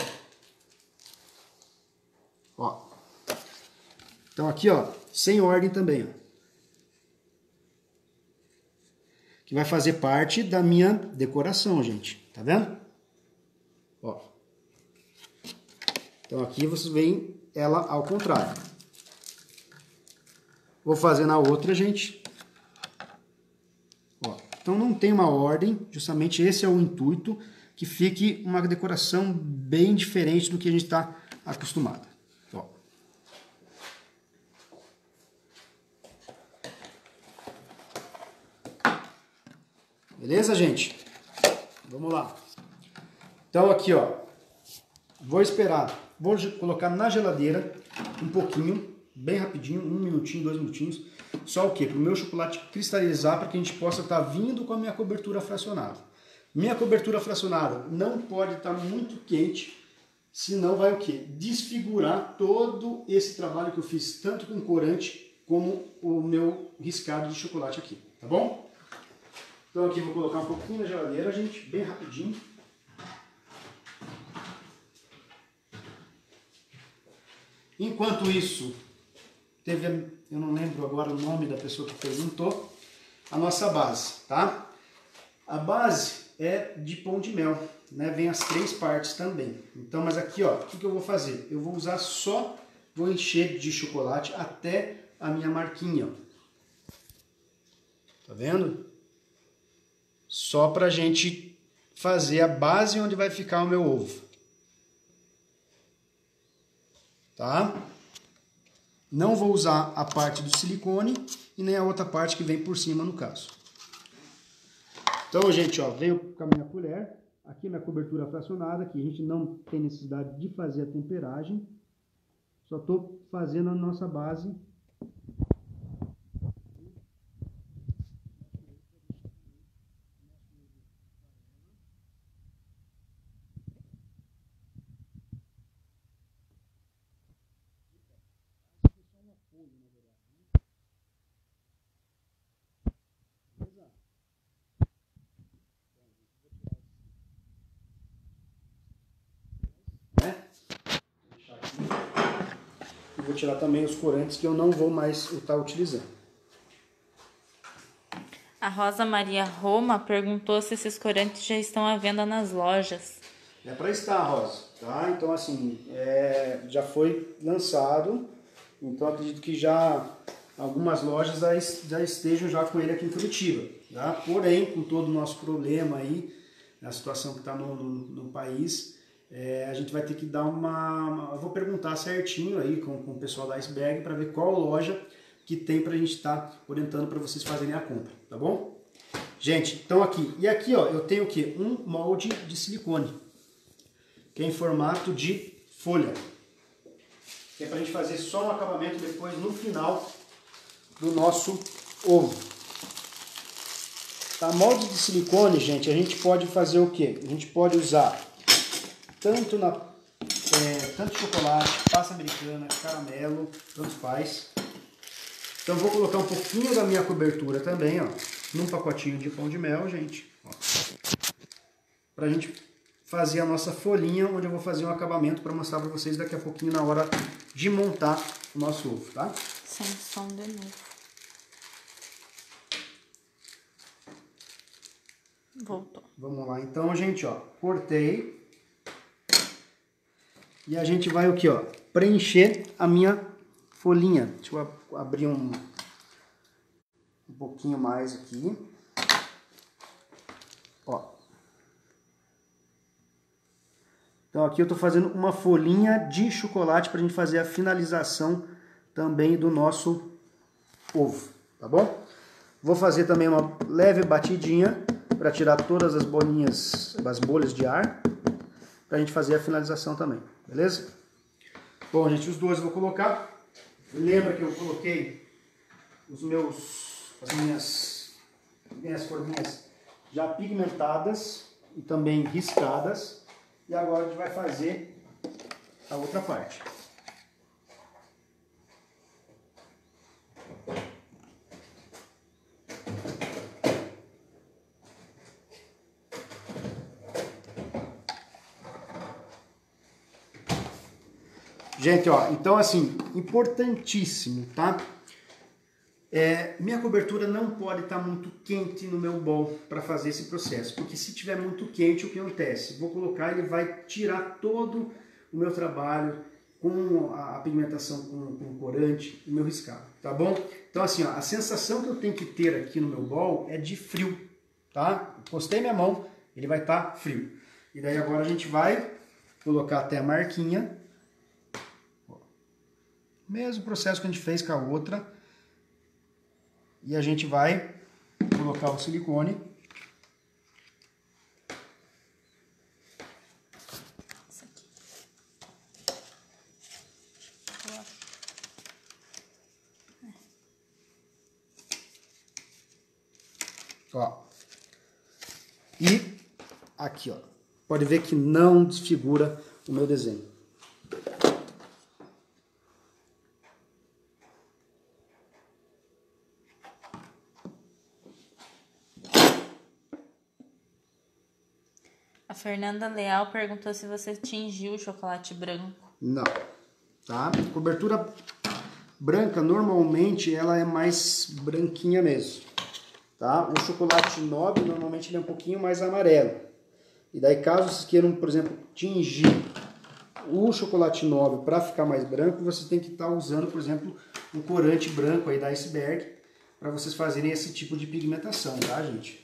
Ó. Então aqui, ó, sem ordem também, ó. Que vai fazer parte da minha decoração, gente. Tá vendo? Ó. Então aqui vocês veem ela ao contrário. Vou fazer na outra, gente. Ó, então não tem uma ordem, justamente esse é o intuito, que fique uma decoração bem diferente do que a gente está acostumado. Ó. Beleza, gente? Vamos lá. Então aqui, ó, vou esperar, vou colocar na geladeira um pouquinho, bem rapidinho, um minutinho, dois minutinhos. Só o quê? Para o meu chocolate cristalizar, para que a gente possa estar vindo com a minha cobertura fracionada. Minha cobertura fracionada não pode estar muito quente, senão vai o quê? Desfigurar todo esse trabalho que eu fiz, tanto com corante, como o meu riscado de chocolate aqui, tá bom? Então aqui vou colocar um pouquinho na geladeira, gente, bem rapidinho. Enquanto isso, teve, eu não lembro agora o nome da pessoa que perguntou, a nossa base, tá? A base é de pão de mel, né? Vem as três partes também. Então, mas aqui, ó, o que, que eu vou fazer? Eu vou usar só, vou encher de chocolate até a minha marquinha, ó. Tá vendo? Só pra gente fazer a base onde vai ficar o meu ovo. Tá? Não vou usar a parte do silicone e nem a outra parte que vem por cima no caso. Então, gente, ó, venho com a minha colher, aqui minha cobertura fracionada, que a gente não tem necessidade de fazer a temperagem. Só estou fazendo a nossa base. Vou tirar também os corantes que eu não vou mais estar utilizando. A Rosa Maria Roma perguntou se esses corantes já estão à venda nas lojas. É para estar, Rosa, tá? Então, assim, é, já foi lançado, então acredito que já algumas lojas já, já estejam já com ele aqui em Curitiba, tá? Porém, com todo o nosso problema aí, a situação que está no, no, no país, É, a gente vai ter que dar uma, uma... Eu vou perguntar certinho aí com, com o pessoal da Iceberg para ver qual loja que tem para a gente estar tá orientando para vocês fazerem a compra, tá bom? Gente, então aqui. E aqui, ó, eu tenho o quê? Um molde de silicone, que é em formato de folha. Que é para a gente fazer só um acabamento depois no final do nosso ovo. Tá, molde de silicone, gente, a gente pode fazer o quê? A gente pode usar tanto, na, é, tanto chocolate, pasta americana, caramelo, tanto faz. Então vou colocar um pouquinho da minha cobertura também, ó, num pacotinho de pão de mel, gente. Pra gente fazer a nossa folhinha, onde eu vou fazer um acabamento para mostrar para vocês daqui a pouquinho na hora de montar o nosso ovo, tá? Sem som de novo. Voltou. Vamos lá, então, gente, ó, cortei. E a gente vai o que, ó, preencher a minha folhinha. Deixa eu abrir um, um pouquinho mais aqui. Ó. Então aqui eu tô fazendo uma folhinha de chocolate pra gente fazer a finalização também do nosso ovo, tá bom? Vou fazer também uma leve batidinha para tirar todas as bolinhas, as bolhas de ar, pra gente fazer a finalização também. Beleza? Bom, gente, os dois eu vou colocar. Lembra que eu coloquei os meus, as minhas, minhas forminhas já pigmentadas e também riscadas. E agora a gente vai fazer a outra parte. Gente, ó, então assim, importantíssimo, tá? É, minha cobertura não pode estar muito quente no meu bowl para fazer esse processo, porque se tiver muito quente, o que acontece? Vou colocar, ele vai tirar todo o meu trabalho com a, a pigmentação com, com corante, o meu riscado, tá bom? Então assim, ó, a sensação que eu tenho que ter aqui no meu bowl é de frio, tá? Postei minha mão, ele vai estar frio. E daí agora a gente vai colocar até a marquinha. Mesmo processo que a gente fez com a outra. E a gente vai colocar o silicone. Isso aqui. Ó. E aqui, ó. Pode ver que não desfigura o meu desenho. A Fernanda Leal perguntou se você tingiu o chocolate branco. Não, tá? Cobertura branca, normalmente, ela é mais branquinha mesmo, tá? O chocolate nobre, normalmente, ele é um pouquinho mais amarelo. E daí, caso vocês queiram, por exemplo, tingir o chocolate nobre para ficar mais branco, você tem que estar usando, por exemplo, um corante branco aí da Iceberg para vocês fazerem esse tipo de pigmentação, tá, gente?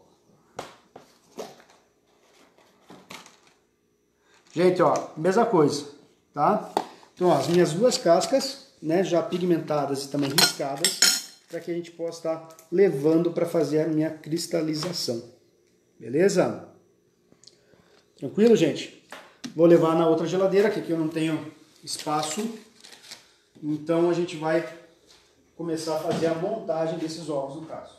Gente, ó, mesma coisa, tá? Então, ó, as minhas duas cascas, né, já pigmentadas e também riscadas, para que a gente possa estar levando para fazer a minha cristalização. Beleza? Tranquilo, gente? Vou levar na outra geladeira, que aqui eu não tenho espaço. Então a gente vai começar a fazer a montagem desses ovos no caso.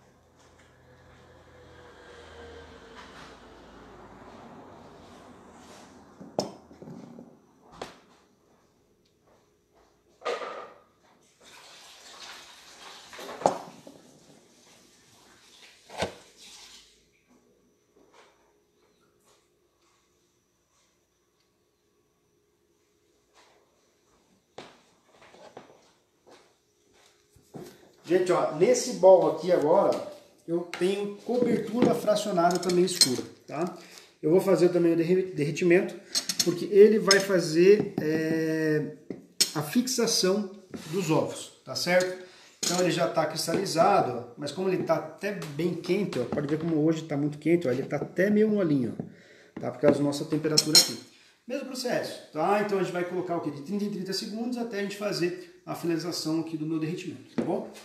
Gente, ó, nesse bol aqui agora, eu tenho cobertura fracionada também escura, tá? Eu vou fazer também o derretimento, porque ele vai fazer é, a fixação dos ovos, tá certo? Então ele já está cristalizado, ó, mas como ele está até bem quente, ó, pode ver como hoje está muito quente, ó, ele está até meio molinho, ó, tá? Por causa da nossa temperatura aqui. Mesmo processo, tá? Então a gente vai colocar o que? De trinta em trinta segundos até a gente fazer a finalização aqui do meu derretimento, tá bom?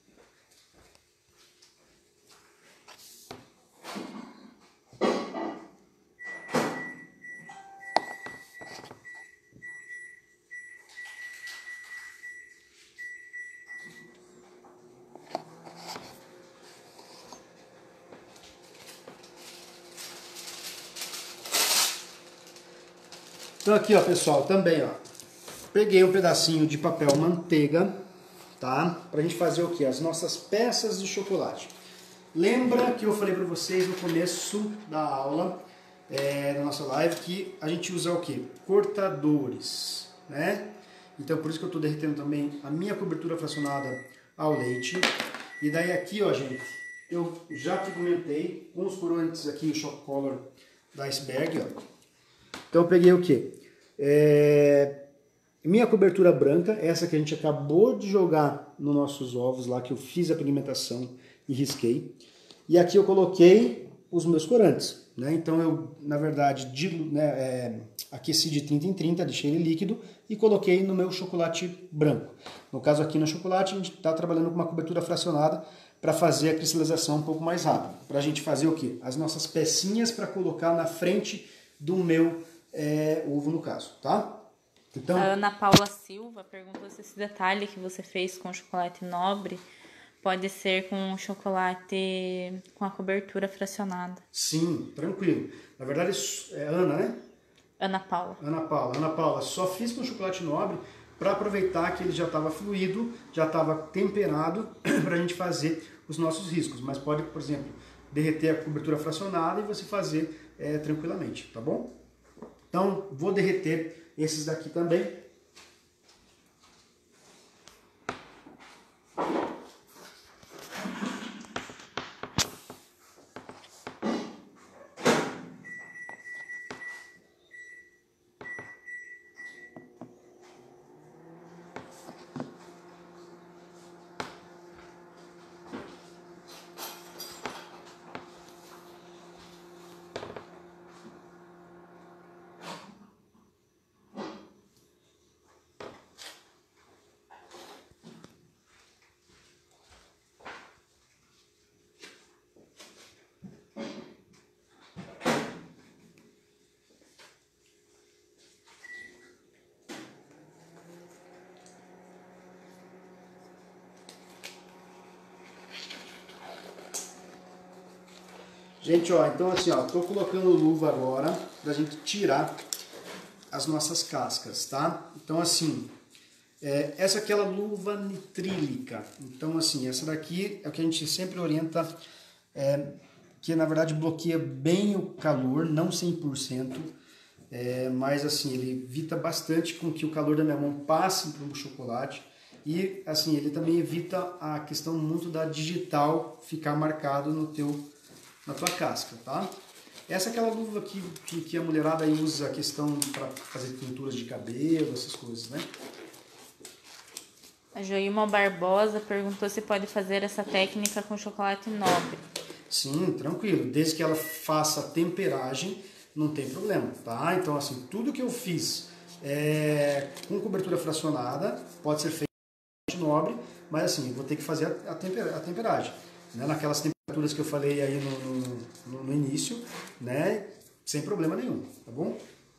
Então aqui, ó, pessoal, também, ó, peguei um pedacinho de papel manteiga, tá? Pra gente fazer o quê? As nossas peças de chocolate. Lembra que eu falei pra vocês no começo da aula, é, da nossa live, que a gente usa o quê? Cortadores, né? Então por isso que eu tô derretendo também a minha cobertura fracionada ao leite. E daí aqui, ó, gente, eu já pigmentei com os corantes aqui, o Choc Color da Iceberg, ó. Então eu peguei o que? É, minha cobertura branca, essa que a gente acabou de jogar nos nossos ovos lá, que eu fiz a pigmentação e risquei. E aqui eu coloquei os meus corantes, né? Então eu, na verdade, dilu, né, é, aqueci de trinta em trinta, deixei ele líquido e coloquei no meu chocolate branco. No caso aqui no chocolate, a gente está trabalhando com uma cobertura fracionada para fazer a cristalização um pouco mais rápido. Para a gente fazer o quê? As nossas pecinhas para colocar na frente do meu É, ovo no caso, tá? Então, a Ana Paula Silva perguntou se esse detalhe que você fez com chocolate nobre pode ser com chocolate com a cobertura fracionada. Sim, tranquilo. Na verdade, é Ana, né? Ana Paula. Ana Paula. Ana Paula, só fiz com chocolate nobre para aproveitar que ele já estava fluido, já estava temperado para a gente fazer os nossos riscos. Mas pode, por exemplo, derreter a cobertura fracionada e você fazer é, tranquilamente, tá bom? Então, vou derreter esses daqui também. Gente, ó, então assim, ó, tô colocando luva agora pra gente tirar as nossas cascas, tá? Então assim, é, essa aqui é a luva nitrílica. Então assim, essa daqui é o que a gente sempre orienta, é, que na verdade bloqueia bem o calor, não cem por cento, é, mas assim, ele evita bastante com que o calor da minha mão passe para o chocolate. E assim, ele também evita a questão muito da digital ficar marcado no teu na tua casca, tá? Essa é aquela luva que, que, que a mulherada aí usa a questão para fazer pinturas de cabelo, essas coisas, né? A Joilma Barbosa perguntou se pode fazer essa técnica com chocolate nobre. Sim, tranquilo. Desde que ela faça a temperagem, não tem problema, tá? Então, assim, tudo que eu fiz é, com cobertura fracionada pode ser feito com chocolate nobre, mas assim, eu vou ter que fazer a, a, temper, a temperagem, né? Naquelas temperaturas que eu falei aí no, no, no início, né? sem problema nenhum, tá bom?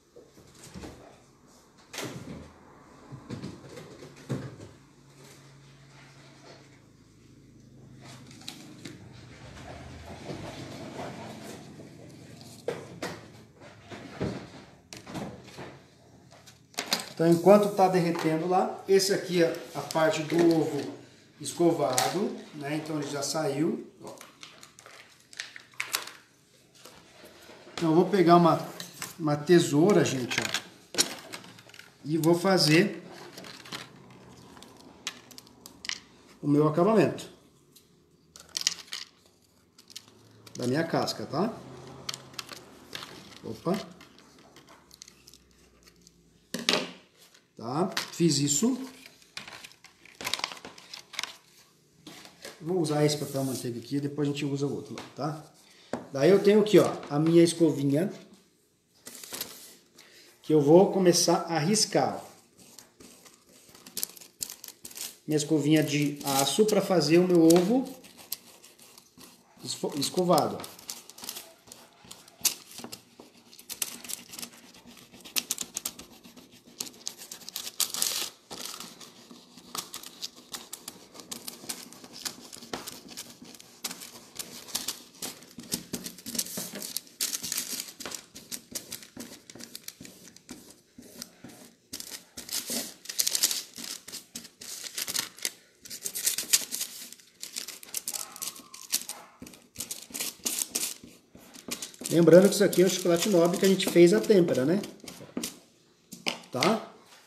Então, enquanto está derretendo lá, esse aqui é a parte do ovo escovado, né? Então ele já saiu. Ó. Então eu vou pegar uma, uma tesoura, gente, ó, e vou fazer o meu acabamento da minha casca, tá? Opa. Tá? Fiz isso. Vou usar esse papel manteiga aqui, depois a gente usa o outro lá, tá? Daí eu tenho aqui, ó, a minha escovinha, que eu vou começar a riscar, ó. Minha escovinha de aço para fazer o meu ovo escovado, ó. Lembrando que isso aqui é o chocolate nobre que a gente fez a têmpera, né? Tá?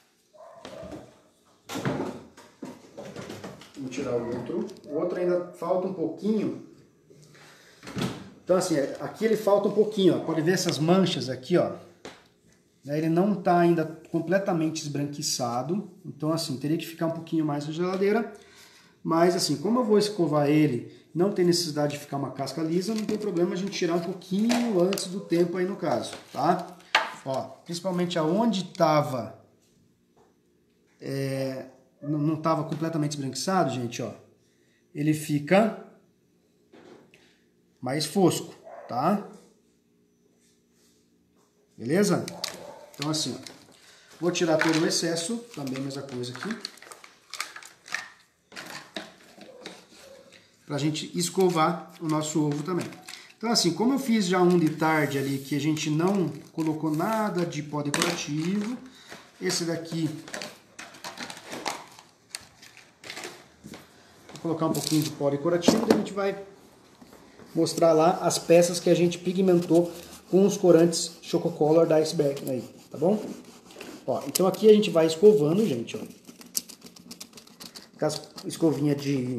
Vamos tirar o outro. O outro ainda falta um pouquinho. Então assim, aqui ele falta um pouquinho, ó. Pode ver essas manchas aqui, ó. Ele não está ainda completamente esbranquiçado. Então assim, teria que ficar um pouquinho mais na geladeira. Mas assim, como eu vou escovar ele, não tem necessidade de ficar uma casca lisa, não tem problema a gente tirar um pouquinho antes do tempo aí no caso, tá? Ó, principalmente aonde estava, é, não estava completamente esbranquiçado, gente, ó, ele fica mais fosco, tá? Beleza? Então assim, ó, vou tirar todo o excesso, também a mesma coisa aqui. Pra gente escovar o nosso ovo também. Então assim, como eu fiz já um de tarde ali, que a gente não colocou nada de pó decorativo, esse daqui, vou colocar um pouquinho de pó decorativo, daí a gente vai mostrar lá as peças que a gente pigmentou com os corantes Chococolor da Iceberg aí, tá bom? Ó, então aqui a gente vai escovando, gente, ó, com as escovinha de...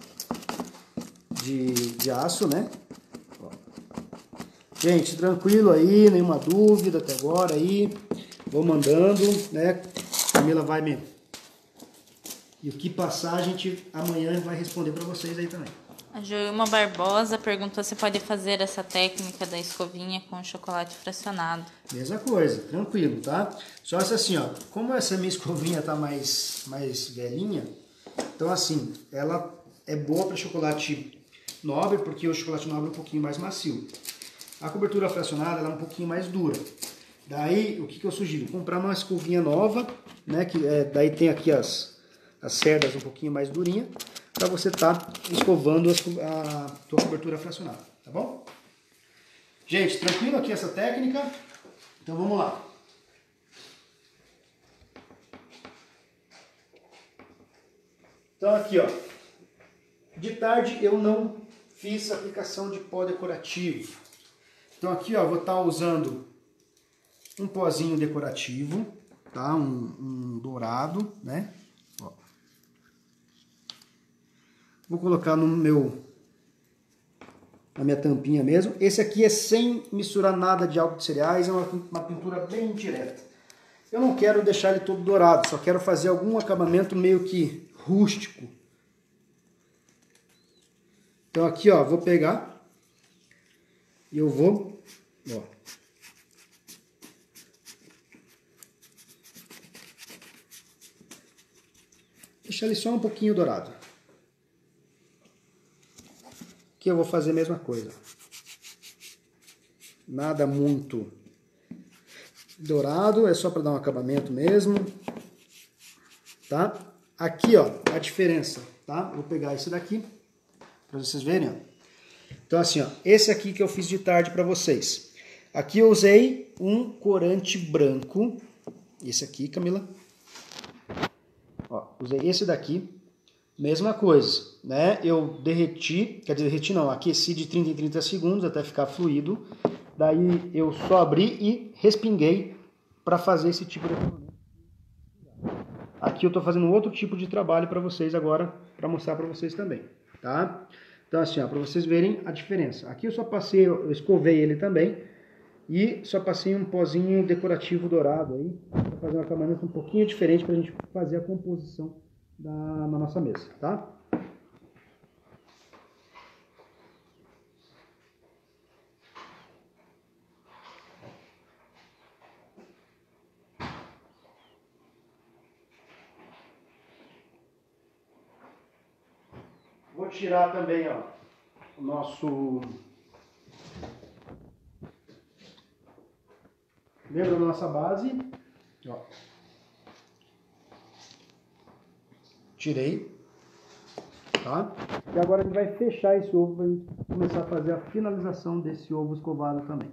De, de aço, né? Ó. Gente, tranquilo aí, nenhuma dúvida até agora aí. Vou mandando, né? A Camila vai me... E o que passar, a gente amanhã vai responder para vocês aí também. A Joilma Barbosa perguntou se pode fazer essa técnica da escovinha com chocolate fracionado. Mesma coisa, tranquilo, tá? Só assim, ó, como essa minha escovinha tá mais, mais velhinha, então assim, ela é boa para chocolate nobre, porque o chocolate nobre é um pouquinho mais macio. A cobertura fracionada ela é um pouquinho mais dura. Daí, o que, que eu sugiro? Comprar uma escovinha nova, né? Que é, daí tem aqui as, as cerdas um pouquinho mais durinha, para você estar tá escovando as, a tua cobertura fracionada, tá bom? Gente, tranquilo aqui essa técnica? Então vamos lá. Então aqui, ó. De tarde eu não fiz aplicação de pó decorativo. Então aqui, ó, vou estar usando um pozinho decorativo, tá? Um, um dourado, né? Ó. Vou colocar no meu, na minha tampinha mesmo. Esse aqui é sem misturar nada de álcool de cereais, é uma, uma pintura bem direta. Eu não quero deixar ele todo dourado, só quero fazer algum acabamento meio que rústico. Então aqui, ó, vou pegar e eu vou, ó, deixar ele só um pouquinho dourado. Aqui eu vou fazer a mesma coisa. Nada muito dourado, é só para dar um acabamento mesmo, tá? Aqui, ó, a diferença, tá? Vou pegar esse daqui para vocês verem, ó. Então assim, ó, esse aqui que eu fiz de tarde para vocês. Aqui eu usei um corante branco, esse aqui, Camila. Ó, usei esse daqui, mesma coisa, né? Eu derreti, quer dizer, derreti não, aqueci de trinta em trinta segundos até ficar fluido. Daí eu só abri e respinguei para fazer esse tipo de acabamento. Aqui eu estou fazendo outro tipo de trabalho para vocês agora, para mostrar para vocês também, tá? Então assim, ó, para vocês verem a diferença. Aqui eu só passei, eu escovei ele também e só passei um pozinho decorativo dourado aí, para fazer um acabamento um pouquinho diferente para a gente fazer a composição da, na nossa mesa, tá? Vou tirar também, ó, o nosso... Lembra da nossa base? Ó. Tirei. Tá? E agora a gente vai fechar esse ovo para a gente começar a fazer a finalização desse ovo escovado também.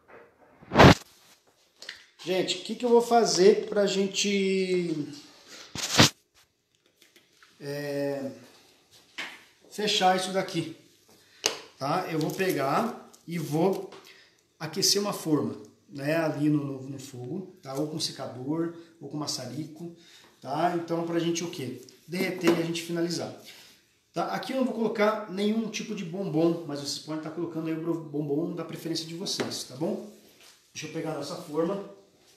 Gente, o que, que eu vou fazer para a gente é, fechar isso daqui? Tá? Eu vou pegar e vou aquecer uma forma, né, ali no, no, no fogo, tá? Ou com secador, ou com maçarico, tá? Então, pra gente o quê? Derreter e a gente finalizar. Tá? Aqui eu não vou colocar nenhum tipo de bombom, mas vocês podem estar colocando aí o bombom da preferência de vocês, tá bom? Deixa eu pegar a nossa forma.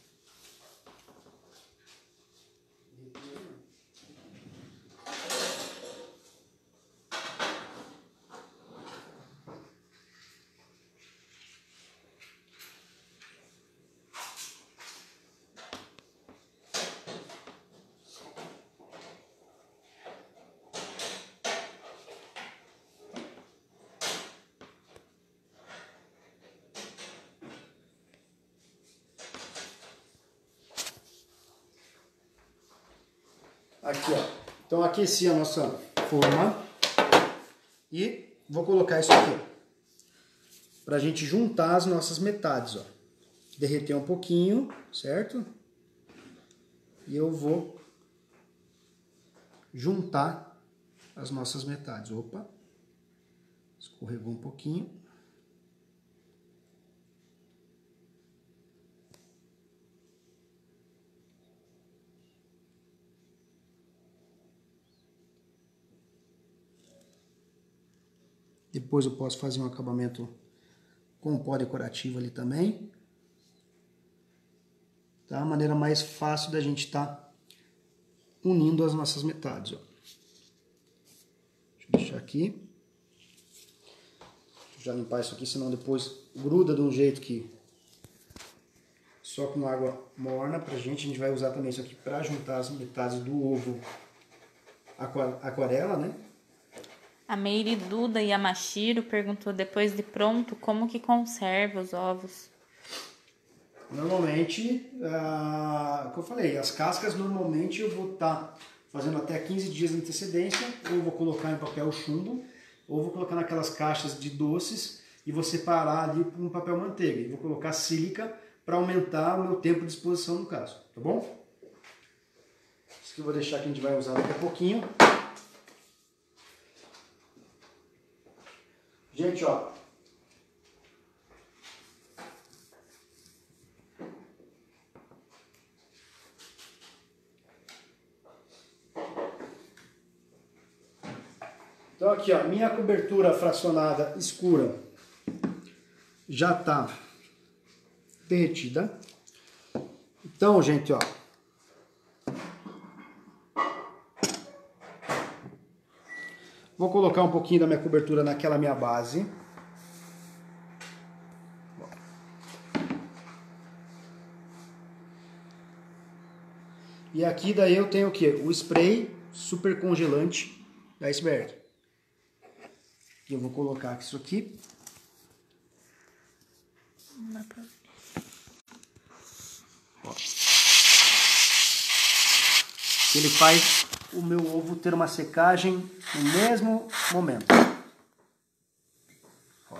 Aqui, ó. Então aqueci a nossa forma e vou colocar isso aqui, para a gente juntar as nossas metades, ó. Derreter um pouquinho, certo? E eu vou juntar as nossas metades. Opa, escorregou um pouquinho. Depois eu posso fazer um acabamento com pó decorativo ali também. Tá? A maneira mais fácil da gente estar tá unindo as nossas metades. Ó. Deixa eu deixar aqui. Deixa eu já limpar isso aqui, senão depois gruda de um jeito que... Só com água morna pra gente. A gente vai usar também isso aqui para juntar as metades do ovo aquarela, né? A Meire Duda e a Machiro perguntou, depois de pronto, como que conserva os ovos? Normalmente, ah, como eu falei, as cascas normalmente eu vou estar tá fazendo até quinze dias de antecedência, ou vou colocar em papel chumbo, ou vou colocar naquelas caixas de doces e vou separar ali com um papel manteiga. E vou colocar sílica para aumentar o meu tempo de exposição no caso, tá bom? Isso que eu vou deixar que a gente vai usar daqui a pouquinho. Gente, ó. Então aqui, ó, minha cobertura fracionada escura já tá derretida. Então, gente, ó. Vou colocar um pouquinho da minha cobertura naquela minha base. E aqui daí eu tenho o que? O spray super congelante da Iceberg. E eu vou colocar isso aqui. Não dá pra ver. Ó. Ele faz o meu ovo ter uma secagem no mesmo momento. Ó.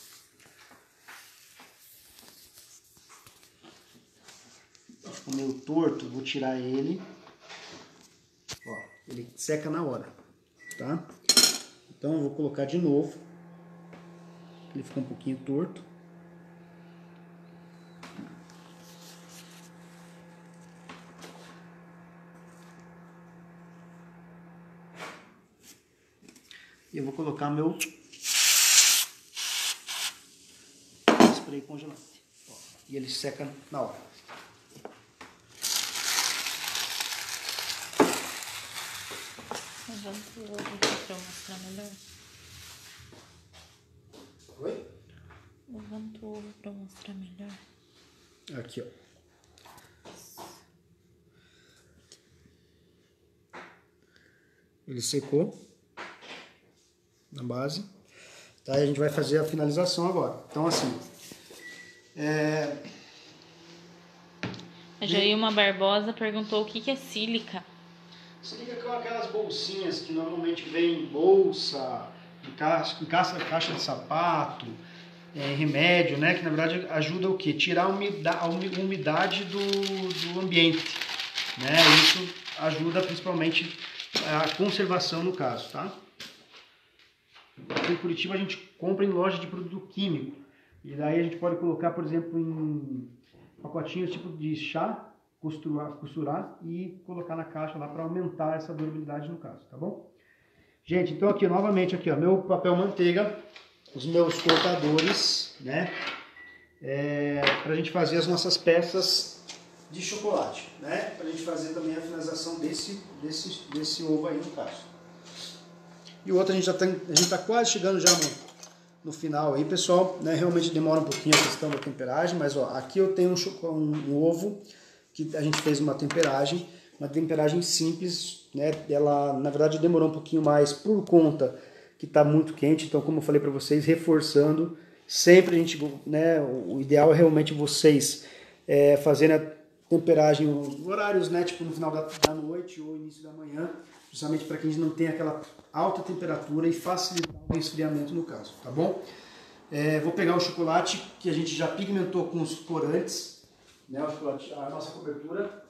Ficou meio torto, vou tirar ele. Ó, ele seca na hora, tá? Então eu vou colocar de novo. Ele ficou um pouquinho torto. E eu vou colocar meu spray congelante. Ó, e ele seca na hora. Levanta o ovo aqui pra eu mostrar melhor. Oi? Levanta o ovo pra eu mostrar melhor. Aqui, ó. Ele secou na base. Tá? E a gente vai fazer a finalização agora. Então, assim... É... A Joilma Barbosa perguntou o que que é sílica. Sílica com aquelas bolsinhas que normalmente vem em bolsa, em caixa, em caixa, caixa de sapato, é, remédio, né? Que na verdade ajuda o quê? Tirar a umidade, a umidade do, do ambiente, né? Isso ajuda principalmente a conservação no caso, tá? Aqui em Curitiba a gente compra em loja de produto químico. E daí a gente pode colocar, por exemplo, em pacotinhos tipo de chá, costurar, costurar e colocar na caixa lá para aumentar essa durabilidade no caso, tá bom? Gente, então aqui novamente aqui, ó, meu papel manteiga, os meus cortadores, né? É, para a gente fazer as nossas peças de chocolate, né? Para a gente fazer também a finalização desse, desse, desse ovo aí no caso. E o outro a gente já tem, a gente está quase chegando já no, no final aí, pessoal, né? Realmente demora um pouquinho a questão da temperagem, mas ó, aqui eu tenho um, um, um ovo que a gente fez uma temperagem, uma temperagem simples, né? Ela na verdade demorou um pouquinho mais por conta que está muito quente, então como eu falei para vocês, reforçando, sempre a gente, né? O ideal é realmente vocês é, fazerem a temperagem em horários, né? Tipo no final da, da noite ou início da manhã, justamente para que a gente não tenha aquela alta temperatura e facilitar o resfriamento no caso, tá bom? É, vou pegar o chocolate que a gente já pigmentou com os corantes, né, o chocolate, a nossa cobertura.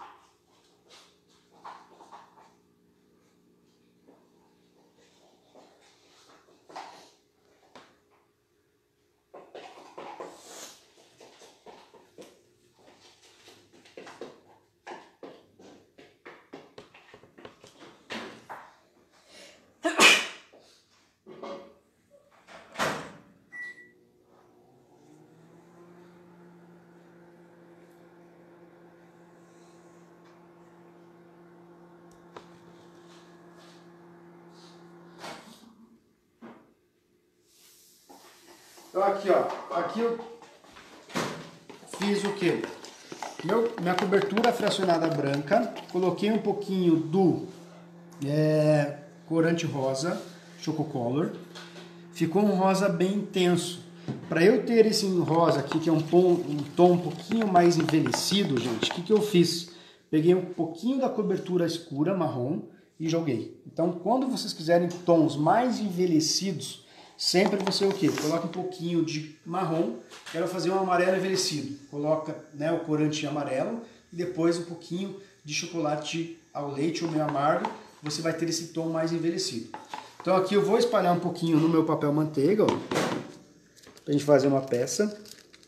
Então aqui, ó, aqui eu fiz o que? Meu, minha cobertura fracionada branca, coloquei um pouquinho do é, corante rosa, Chococolor, ficou um rosa bem intenso. Para eu ter esse rosa aqui, que é um tom um, tom um pouquinho mais envelhecido, gente, o que, que eu fiz? Peguei um pouquinho da cobertura escura, marrom, e joguei. Então, quando vocês quiserem tons mais envelhecidos, sempre você o quê? Coloca um pouquinho de marrom, quero fazer um amarelo envelhecido. Coloca, né, o corante amarelo e depois um pouquinho de chocolate ao leite ou meio amargo, você vai ter esse tom mais envelhecido. Então aqui eu vou espalhar um pouquinho no meu papel manteiga, ó, pra gente fazer uma peça.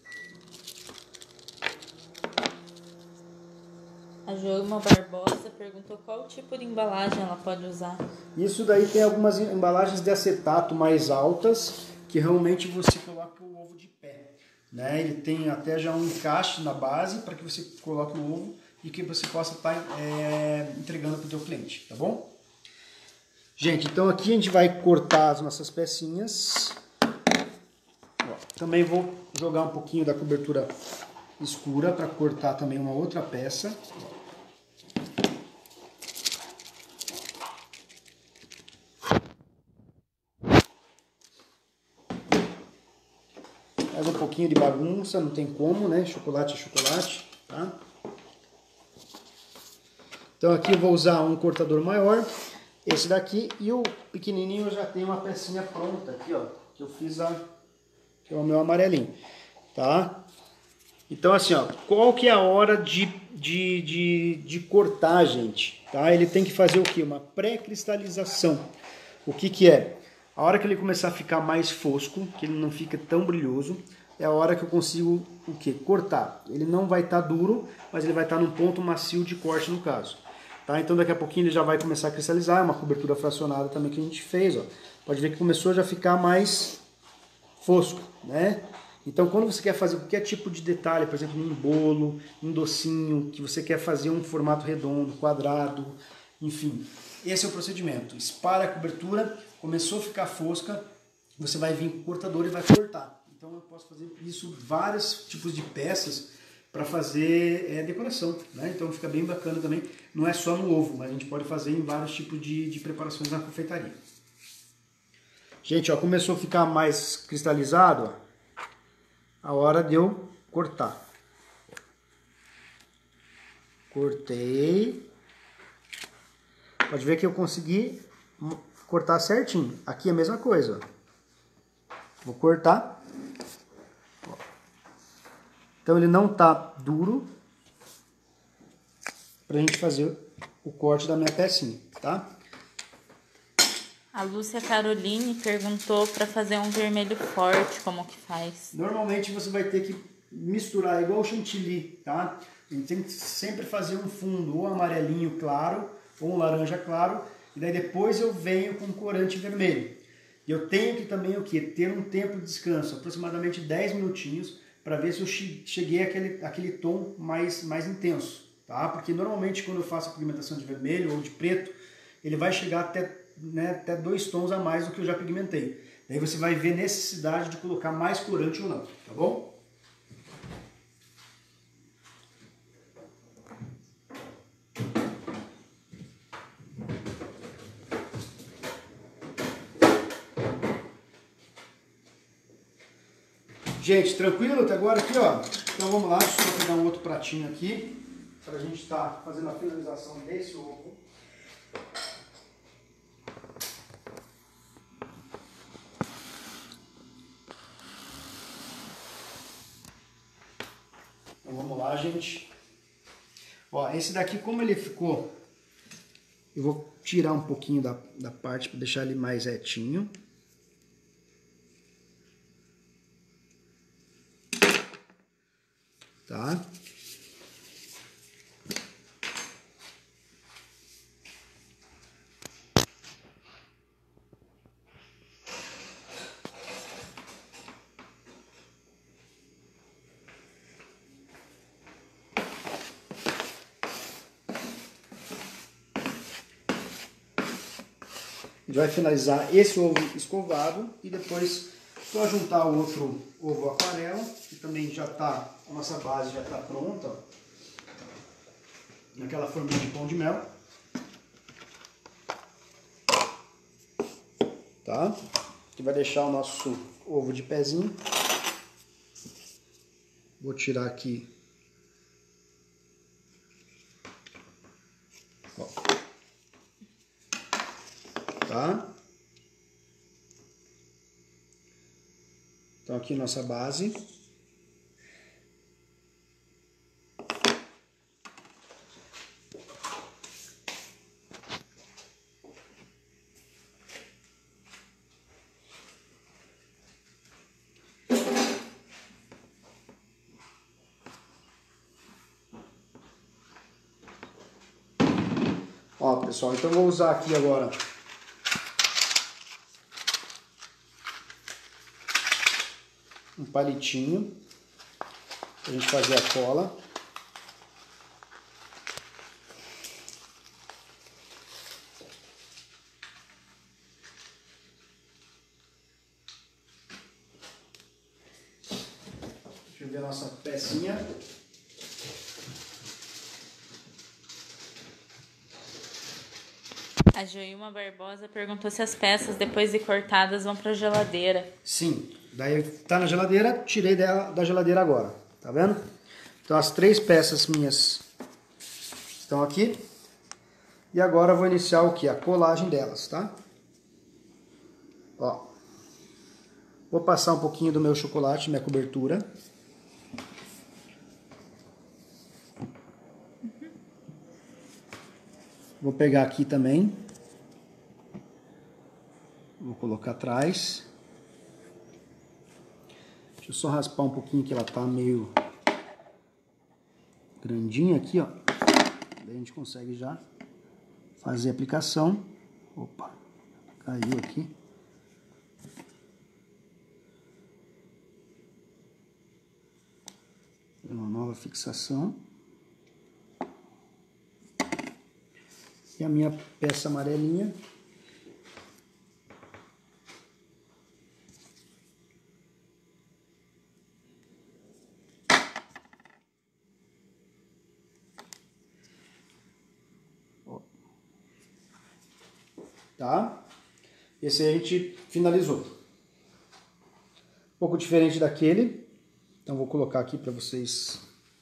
A Joilma Barbosa perguntou qual tipo de embalagem ela pode usar. Isso daí tem algumas embalagens de acetato mais altas, que realmente você coloca o ovo de pé, né? Ele tem até já um encaixe na base para que você coloque o ovo e que você possa estar é, entregando para o teu cliente, tá bom? Gente, então aqui a gente vai cortar as nossas pecinhas. Ó, também vou jogar um pouquinho da cobertura escura para cortar também uma outra peça. Mais um pouquinho de bagunça, não tem como, né? Chocolate é chocolate, tá? Então aqui eu vou usar um cortador maior, esse daqui, e o pequenininho eu já tenho uma pecinha pronta aqui, ó, que eu fiz a, que é o meu amarelinho, tá? Então assim, ó, qual que é a hora de, de, de, de cortar, gente? Tá? Ele tem que fazer o que? Uma pré-cristalização. O que que é? A hora que ele começar a ficar mais fosco, que ele não fica tão brilhoso, é a hora que eu consigo o que? Cortar. Ele não vai estar tá duro, mas ele vai estar tá num ponto macio de corte no caso. Tá? Então daqui a pouquinho ele já vai começar a cristalizar, é uma cobertura fracionada também que a gente fez. Ó. Pode ver que começou a já ficar mais fosco, né? Então quando você quer fazer qualquer tipo de detalhe, por exemplo, um bolo, um docinho, que você quer fazer um formato redondo, quadrado, enfim, esse é o procedimento. Espalha a cobertura, começou a ficar fosca, você vai vir com o cortador e vai cortar. Então eu posso fazer isso, vários tipos de peças para fazer é, decoração, né? Então fica bem bacana também. Não é só no ovo, mas a gente pode fazer em vários tipos de, de preparações na confeitaria. Gente, ó, começou a ficar mais cristalizado, ó. A hora de eu cortar. Cortei. Pode ver que eu consegui cortar certinho. Aqui é a mesma coisa, ó. Vou cortar. Então ele não tá duro pra gente fazer o corte da minha pecinha, tá? A Lúcia Caroline perguntou para fazer um vermelho forte, como que faz? Normalmente você vai ter que misturar igual o chantilly, tá? A gente tem que sempre fazer um fundo ou amarelinho claro ou um laranja claro, e daí depois eu venho com corante vermelho. Eu tenho que também o que? Ter um tempo de descanso, aproximadamente dez minutinhos, para ver se eu cheguei àquele, àquele tom mais, mais intenso, tá? Porque normalmente quando eu faço a pigmentação de vermelho ou de preto, ele vai chegar até, né, até dois tons a mais do que eu já pigmentei. Daí você vai ver necessidade de colocar mais corante ou não, tá bom? Gente, tranquilo até agora aqui, ó? Então vamos lá, deixa eu pegar um outro pratinho aqui, para a gente estar fazendo a finalização desse ovo. Então vamos lá, gente. Ó, esse daqui, como ele ficou, eu vou tirar um pouquinho da, da parte para deixar ele mais retinho. Tá? A gente vai finalizar esse ovo escovado e depois só juntar o outro ovo aquarela, que também já tá, a nossa base já está pronta, ó, naquela forminha de pão de mel. Tá? Que vai deixar o nosso ovo de pezinho. Vou tirar aqui. Ó. Tá? Então aqui nossa base. Ó, pessoal, então eu vou usar aqui agora um palitinho pra gente fazer a cola. Deixa eu ver a nossa pecinha. A Joilma Barbosa perguntou se as peças, depois de cortadas, vão para a geladeira. Sim. Daí tá na geladeira, tirei dela, da geladeira agora, tá vendo? Então as três peças minhas estão aqui. E agora eu vou iniciar o que? A colagem delas, tá? Ó. Vou passar um pouquinho do meu chocolate, minha cobertura. Vou pegar aqui também. Vou colocar atrás. Deixa eu só raspar um pouquinho que ela tá meio grandinha aqui, ó. Daí a gente consegue já fazer a aplicação. Opa, caiu aqui. Uma nova fixação. E a minha peça amarelinha. Tá? Esse aí a gente finalizou. Um pouco diferente daquele. Então vou colocar aqui para vocês.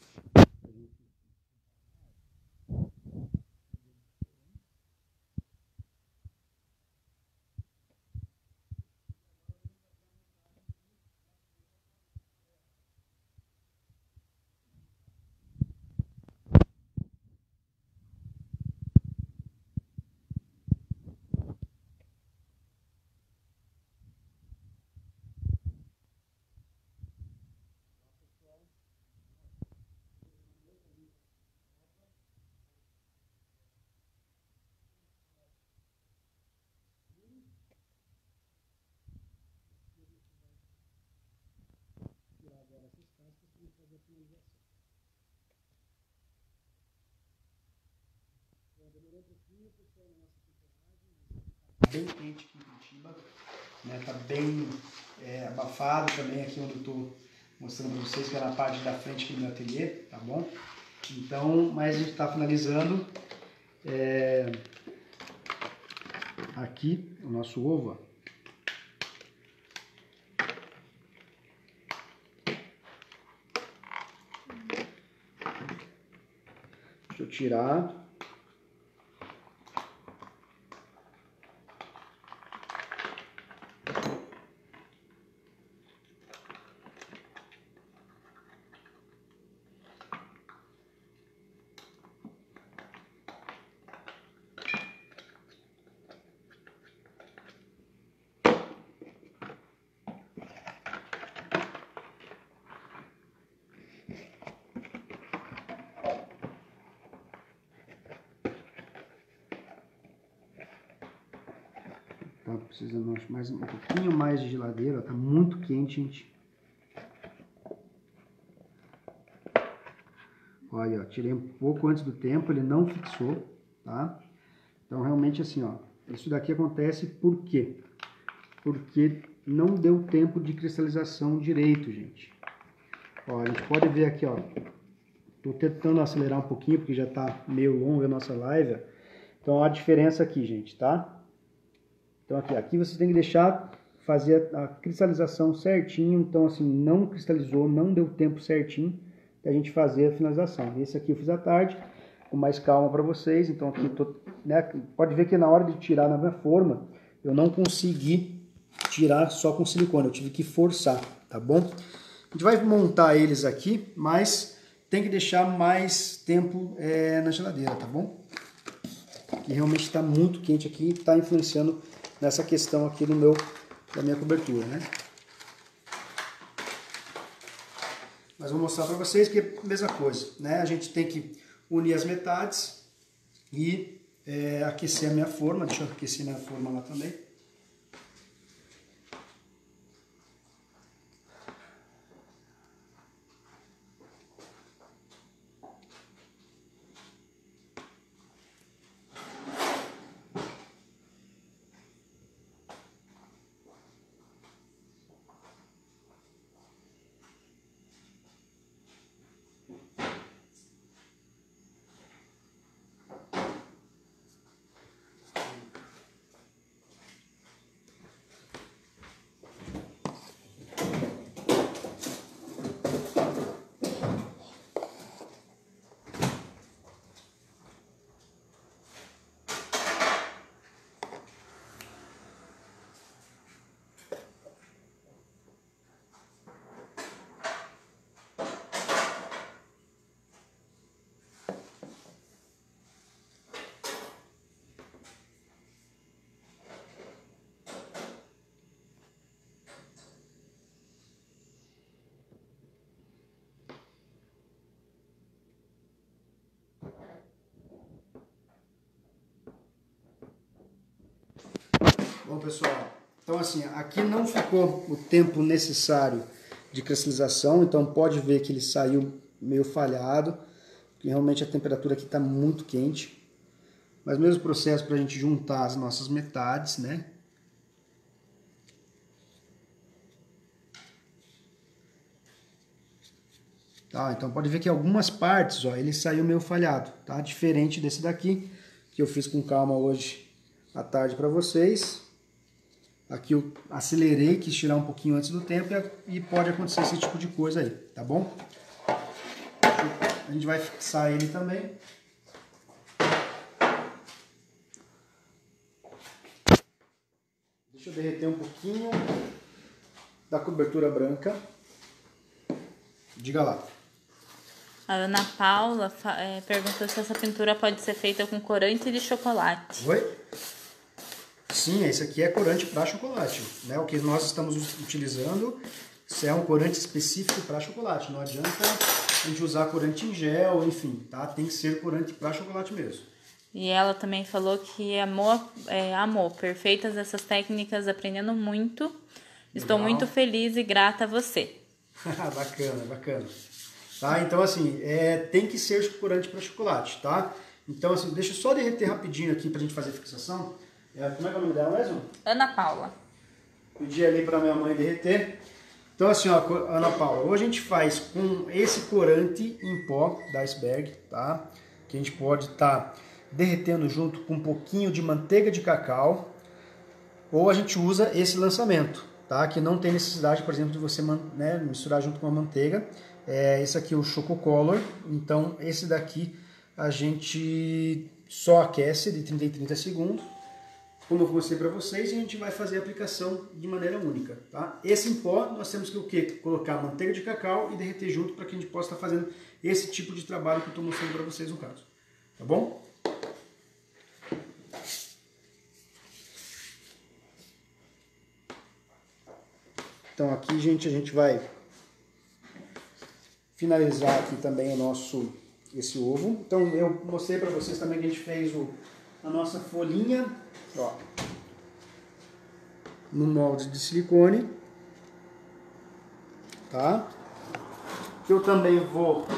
Bem quente aqui em Curitiba, né? Tá bem é, abafado também aqui onde eu tô mostrando para vocês, que é na parte da frente aqui do meu ateliê, tá bom? Então, mas a gente está finalizando é, aqui o nosso ovo. Deixa eu tirar. Tá precisando mais um pouquinho mais de geladeira, tá muito quente, gente. Olha, ó, tirei um pouco antes do tempo, ele não fixou, tá? Então realmente assim, ó, isso daqui acontece por quê? Porque não deu tempo de cristalização direito, gente. Ó, a gente pode ver aqui, ó, tô tentando acelerar um pouquinho porque já tá meio longa a nossa live. Então ó, a diferença aqui, gente, tá? Então aqui, aqui você tem que deixar fazer a, a cristalização certinho. Então assim, não cristalizou, não deu tempo certinho da gente fazer a finalização. Esse aqui eu fiz à tarde, com mais calma para vocês. Então aqui, tô, né, pode ver que na hora de tirar na minha forma, eu não consegui tirar só com silicone, eu tive que forçar, tá bom? A gente vai montar eles aqui, mas tem que deixar mais tempo é, na geladeira, tá bom? Que realmente está muito quente aqui, está influenciando nessa questão aqui do meu, da minha cobertura, né? Mas vou mostrar para vocês que é a mesma coisa, né? A gente tem que unir as metades e é, aquecer a minha forma. Deixa eu aquecer minha forma lá também. Bom, pessoal, então assim, aqui não ficou o tempo necessário de cristalização, então pode ver que ele saiu meio falhado, porque realmente a temperatura aqui está muito quente. Mas mesmo processo para a gente juntar as nossas metades, né? Tá, então pode ver que algumas partes, ó, ele saiu meio falhado, tá? Diferente desse daqui, que eu fiz com calma hoje à tarde para vocês. Aqui eu acelerei, quis tirar um pouquinho antes do tempo e pode acontecer esse tipo de coisa aí, tá bom? A gente vai fixar ele também. Deixa eu derreter um pouquinho da cobertura branca. Diga lá. A Ana Paula é, perguntou se essa pintura pode ser feita com corante de chocolate. Oi? Sim, esse aqui é corante para chocolate, né? O que nós estamos utilizando é um corante específico para chocolate. Não adianta a gente usar corante em gel, enfim, tá? Tem que ser corante para chocolate mesmo. E ela também falou que amou, é, amou. Perfeitas essas técnicas, aprendendo muito. Estou Legal. muito feliz e grata a você. Bacana, bacana. Tá? Então, assim, é, tem que ser corante para chocolate, tá? Então, assim, deixa eu só derreter rapidinho aqui pra gente fazer a fixação. É, como é que é o nome dela mesmo? Ana Paula. Pedi ali pra minha mãe derreter. Então, assim, ó, Ana Paula, hoje a gente faz com esse corante em pó da iceberg, tá? Que a gente pode estar tá derretendo junto com um pouquinho de manteiga de cacau. Ou a gente usa esse lançamento, tá? Que não tem necessidade, por exemplo, de você, né, misturar junto com a manteiga. É, esse aqui é o Chococolor, então esse daqui a gente só aquece de trinta em trinta segundos, como eu mostrei para vocês, e a gente vai fazer a aplicação de maneira única, tá? Esse em pó nós temos que o quê? Colocar manteiga de cacau e derreter junto para que a gente possa estar fazendo esse tipo de trabalho que eu estou mostrando para vocês no caso, tá bom? Então aqui, gente, a gente vai finalizar aqui também o nosso, esse ovo. Então eu mostrei para vocês também que a gente fez o, a nossa folhinha, ó, no molde de silicone, tá? Eu também vou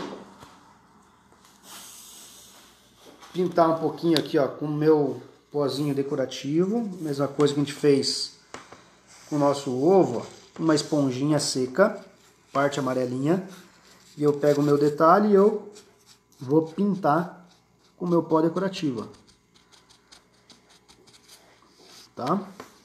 pintar um pouquinho aqui, ó, com o meu pozinho decorativo, mesma coisa que a gente fez com o nosso ovo, ó, uma esponjinha seca, parte amarelinha. E eu pego o meu detalhe e eu vou pintar com o meu pó decorativo, tá?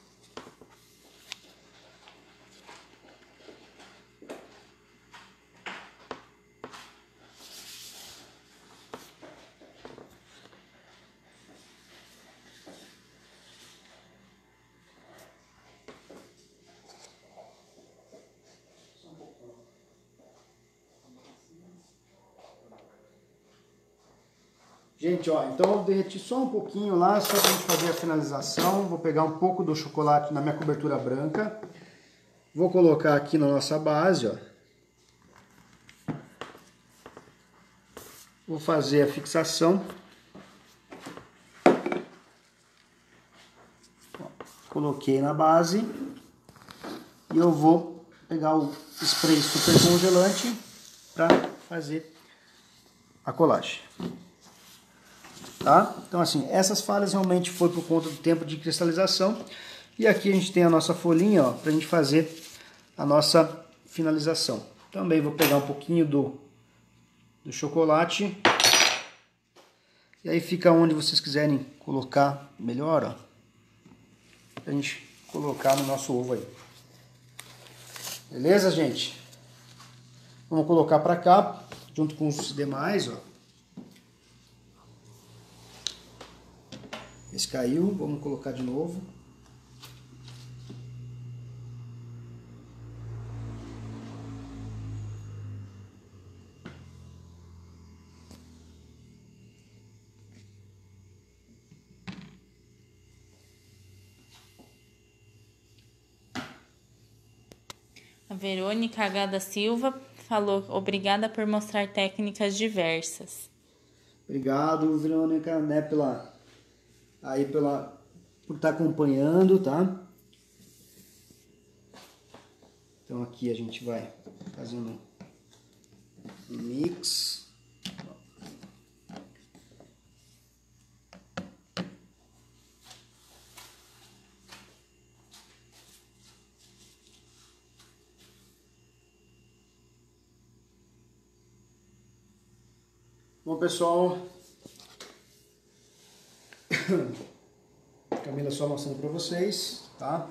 Gente, ó, então eu derreti só um pouquinho lá, só pra gente fazer a finalização. Vou pegar um pouco do chocolate na minha cobertura branca. Vou colocar aqui na nossa base, ó. Vou fazer a fixação. Ó, coloquei na base. E eu vou pegar o spray super congelante para fazer a colagem. Tá? Então assim, essas falhas realmente foi por conta do tempo de cristalização. E aqui a gente tem a nossa folhinha, ó, pra gente fazer a nossa finalização. Também vou pegar um pouquinho do, do chocolate. E aí fica onde vocês quiserem colocar melhor, ó. Pra gente colocar no nosso ovo aí. Beleza, gente? Vamos colocar pra cá, junto com os demais, ó. Esse caiu, vamos colocar de novo. A Verônica H. da Silva falou: obrigada por mostrar técnicas diversas. Obrigado, Verônica, né, pela, aí pela, por estar acompanhando, tá? Então aqui a gente vai fazendo um mix. Bom, pessoal, Camila só mostrando para vocês, tá?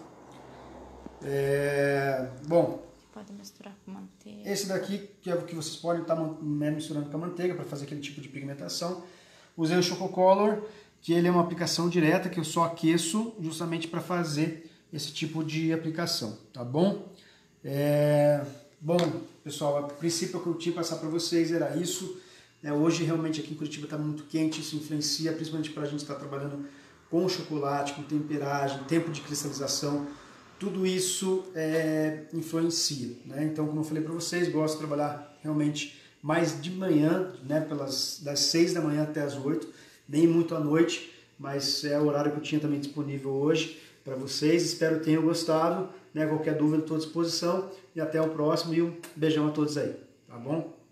É, bom, pode misturar com manteiga. Esse daqui, que é o que vocês podem estar misturando com a manteiga para fazer aquele tipo de pigmentação. Usei o Chococolor, que ele é uma aplicação direta, que eu só aqueço justamente para fazer esse tipo de aplicação, tá bom? É, bom, pessoal, a princípio o que eu tinha que passar para vocês era isso. É, hoje realmente aqui em Curitiba está muito quente, isso influencia, principalmente para a gente estar trabalhando com chocolate, com temperagem, tempo de cristalização. Tudo isso é, influencia, né? Então, como eu falei para vocês, gosto de trabalhar realmente mais de manhã, né? Pelas, das seis da manhã até as oito, nem muito à noite, mas é o horário que eu tinha também disponível hoje para vocês. Espero que tenham gostado, né? Qualquer dúvida, estou à disposição, e até o próximo, e um beijão a todos aí, tá bom?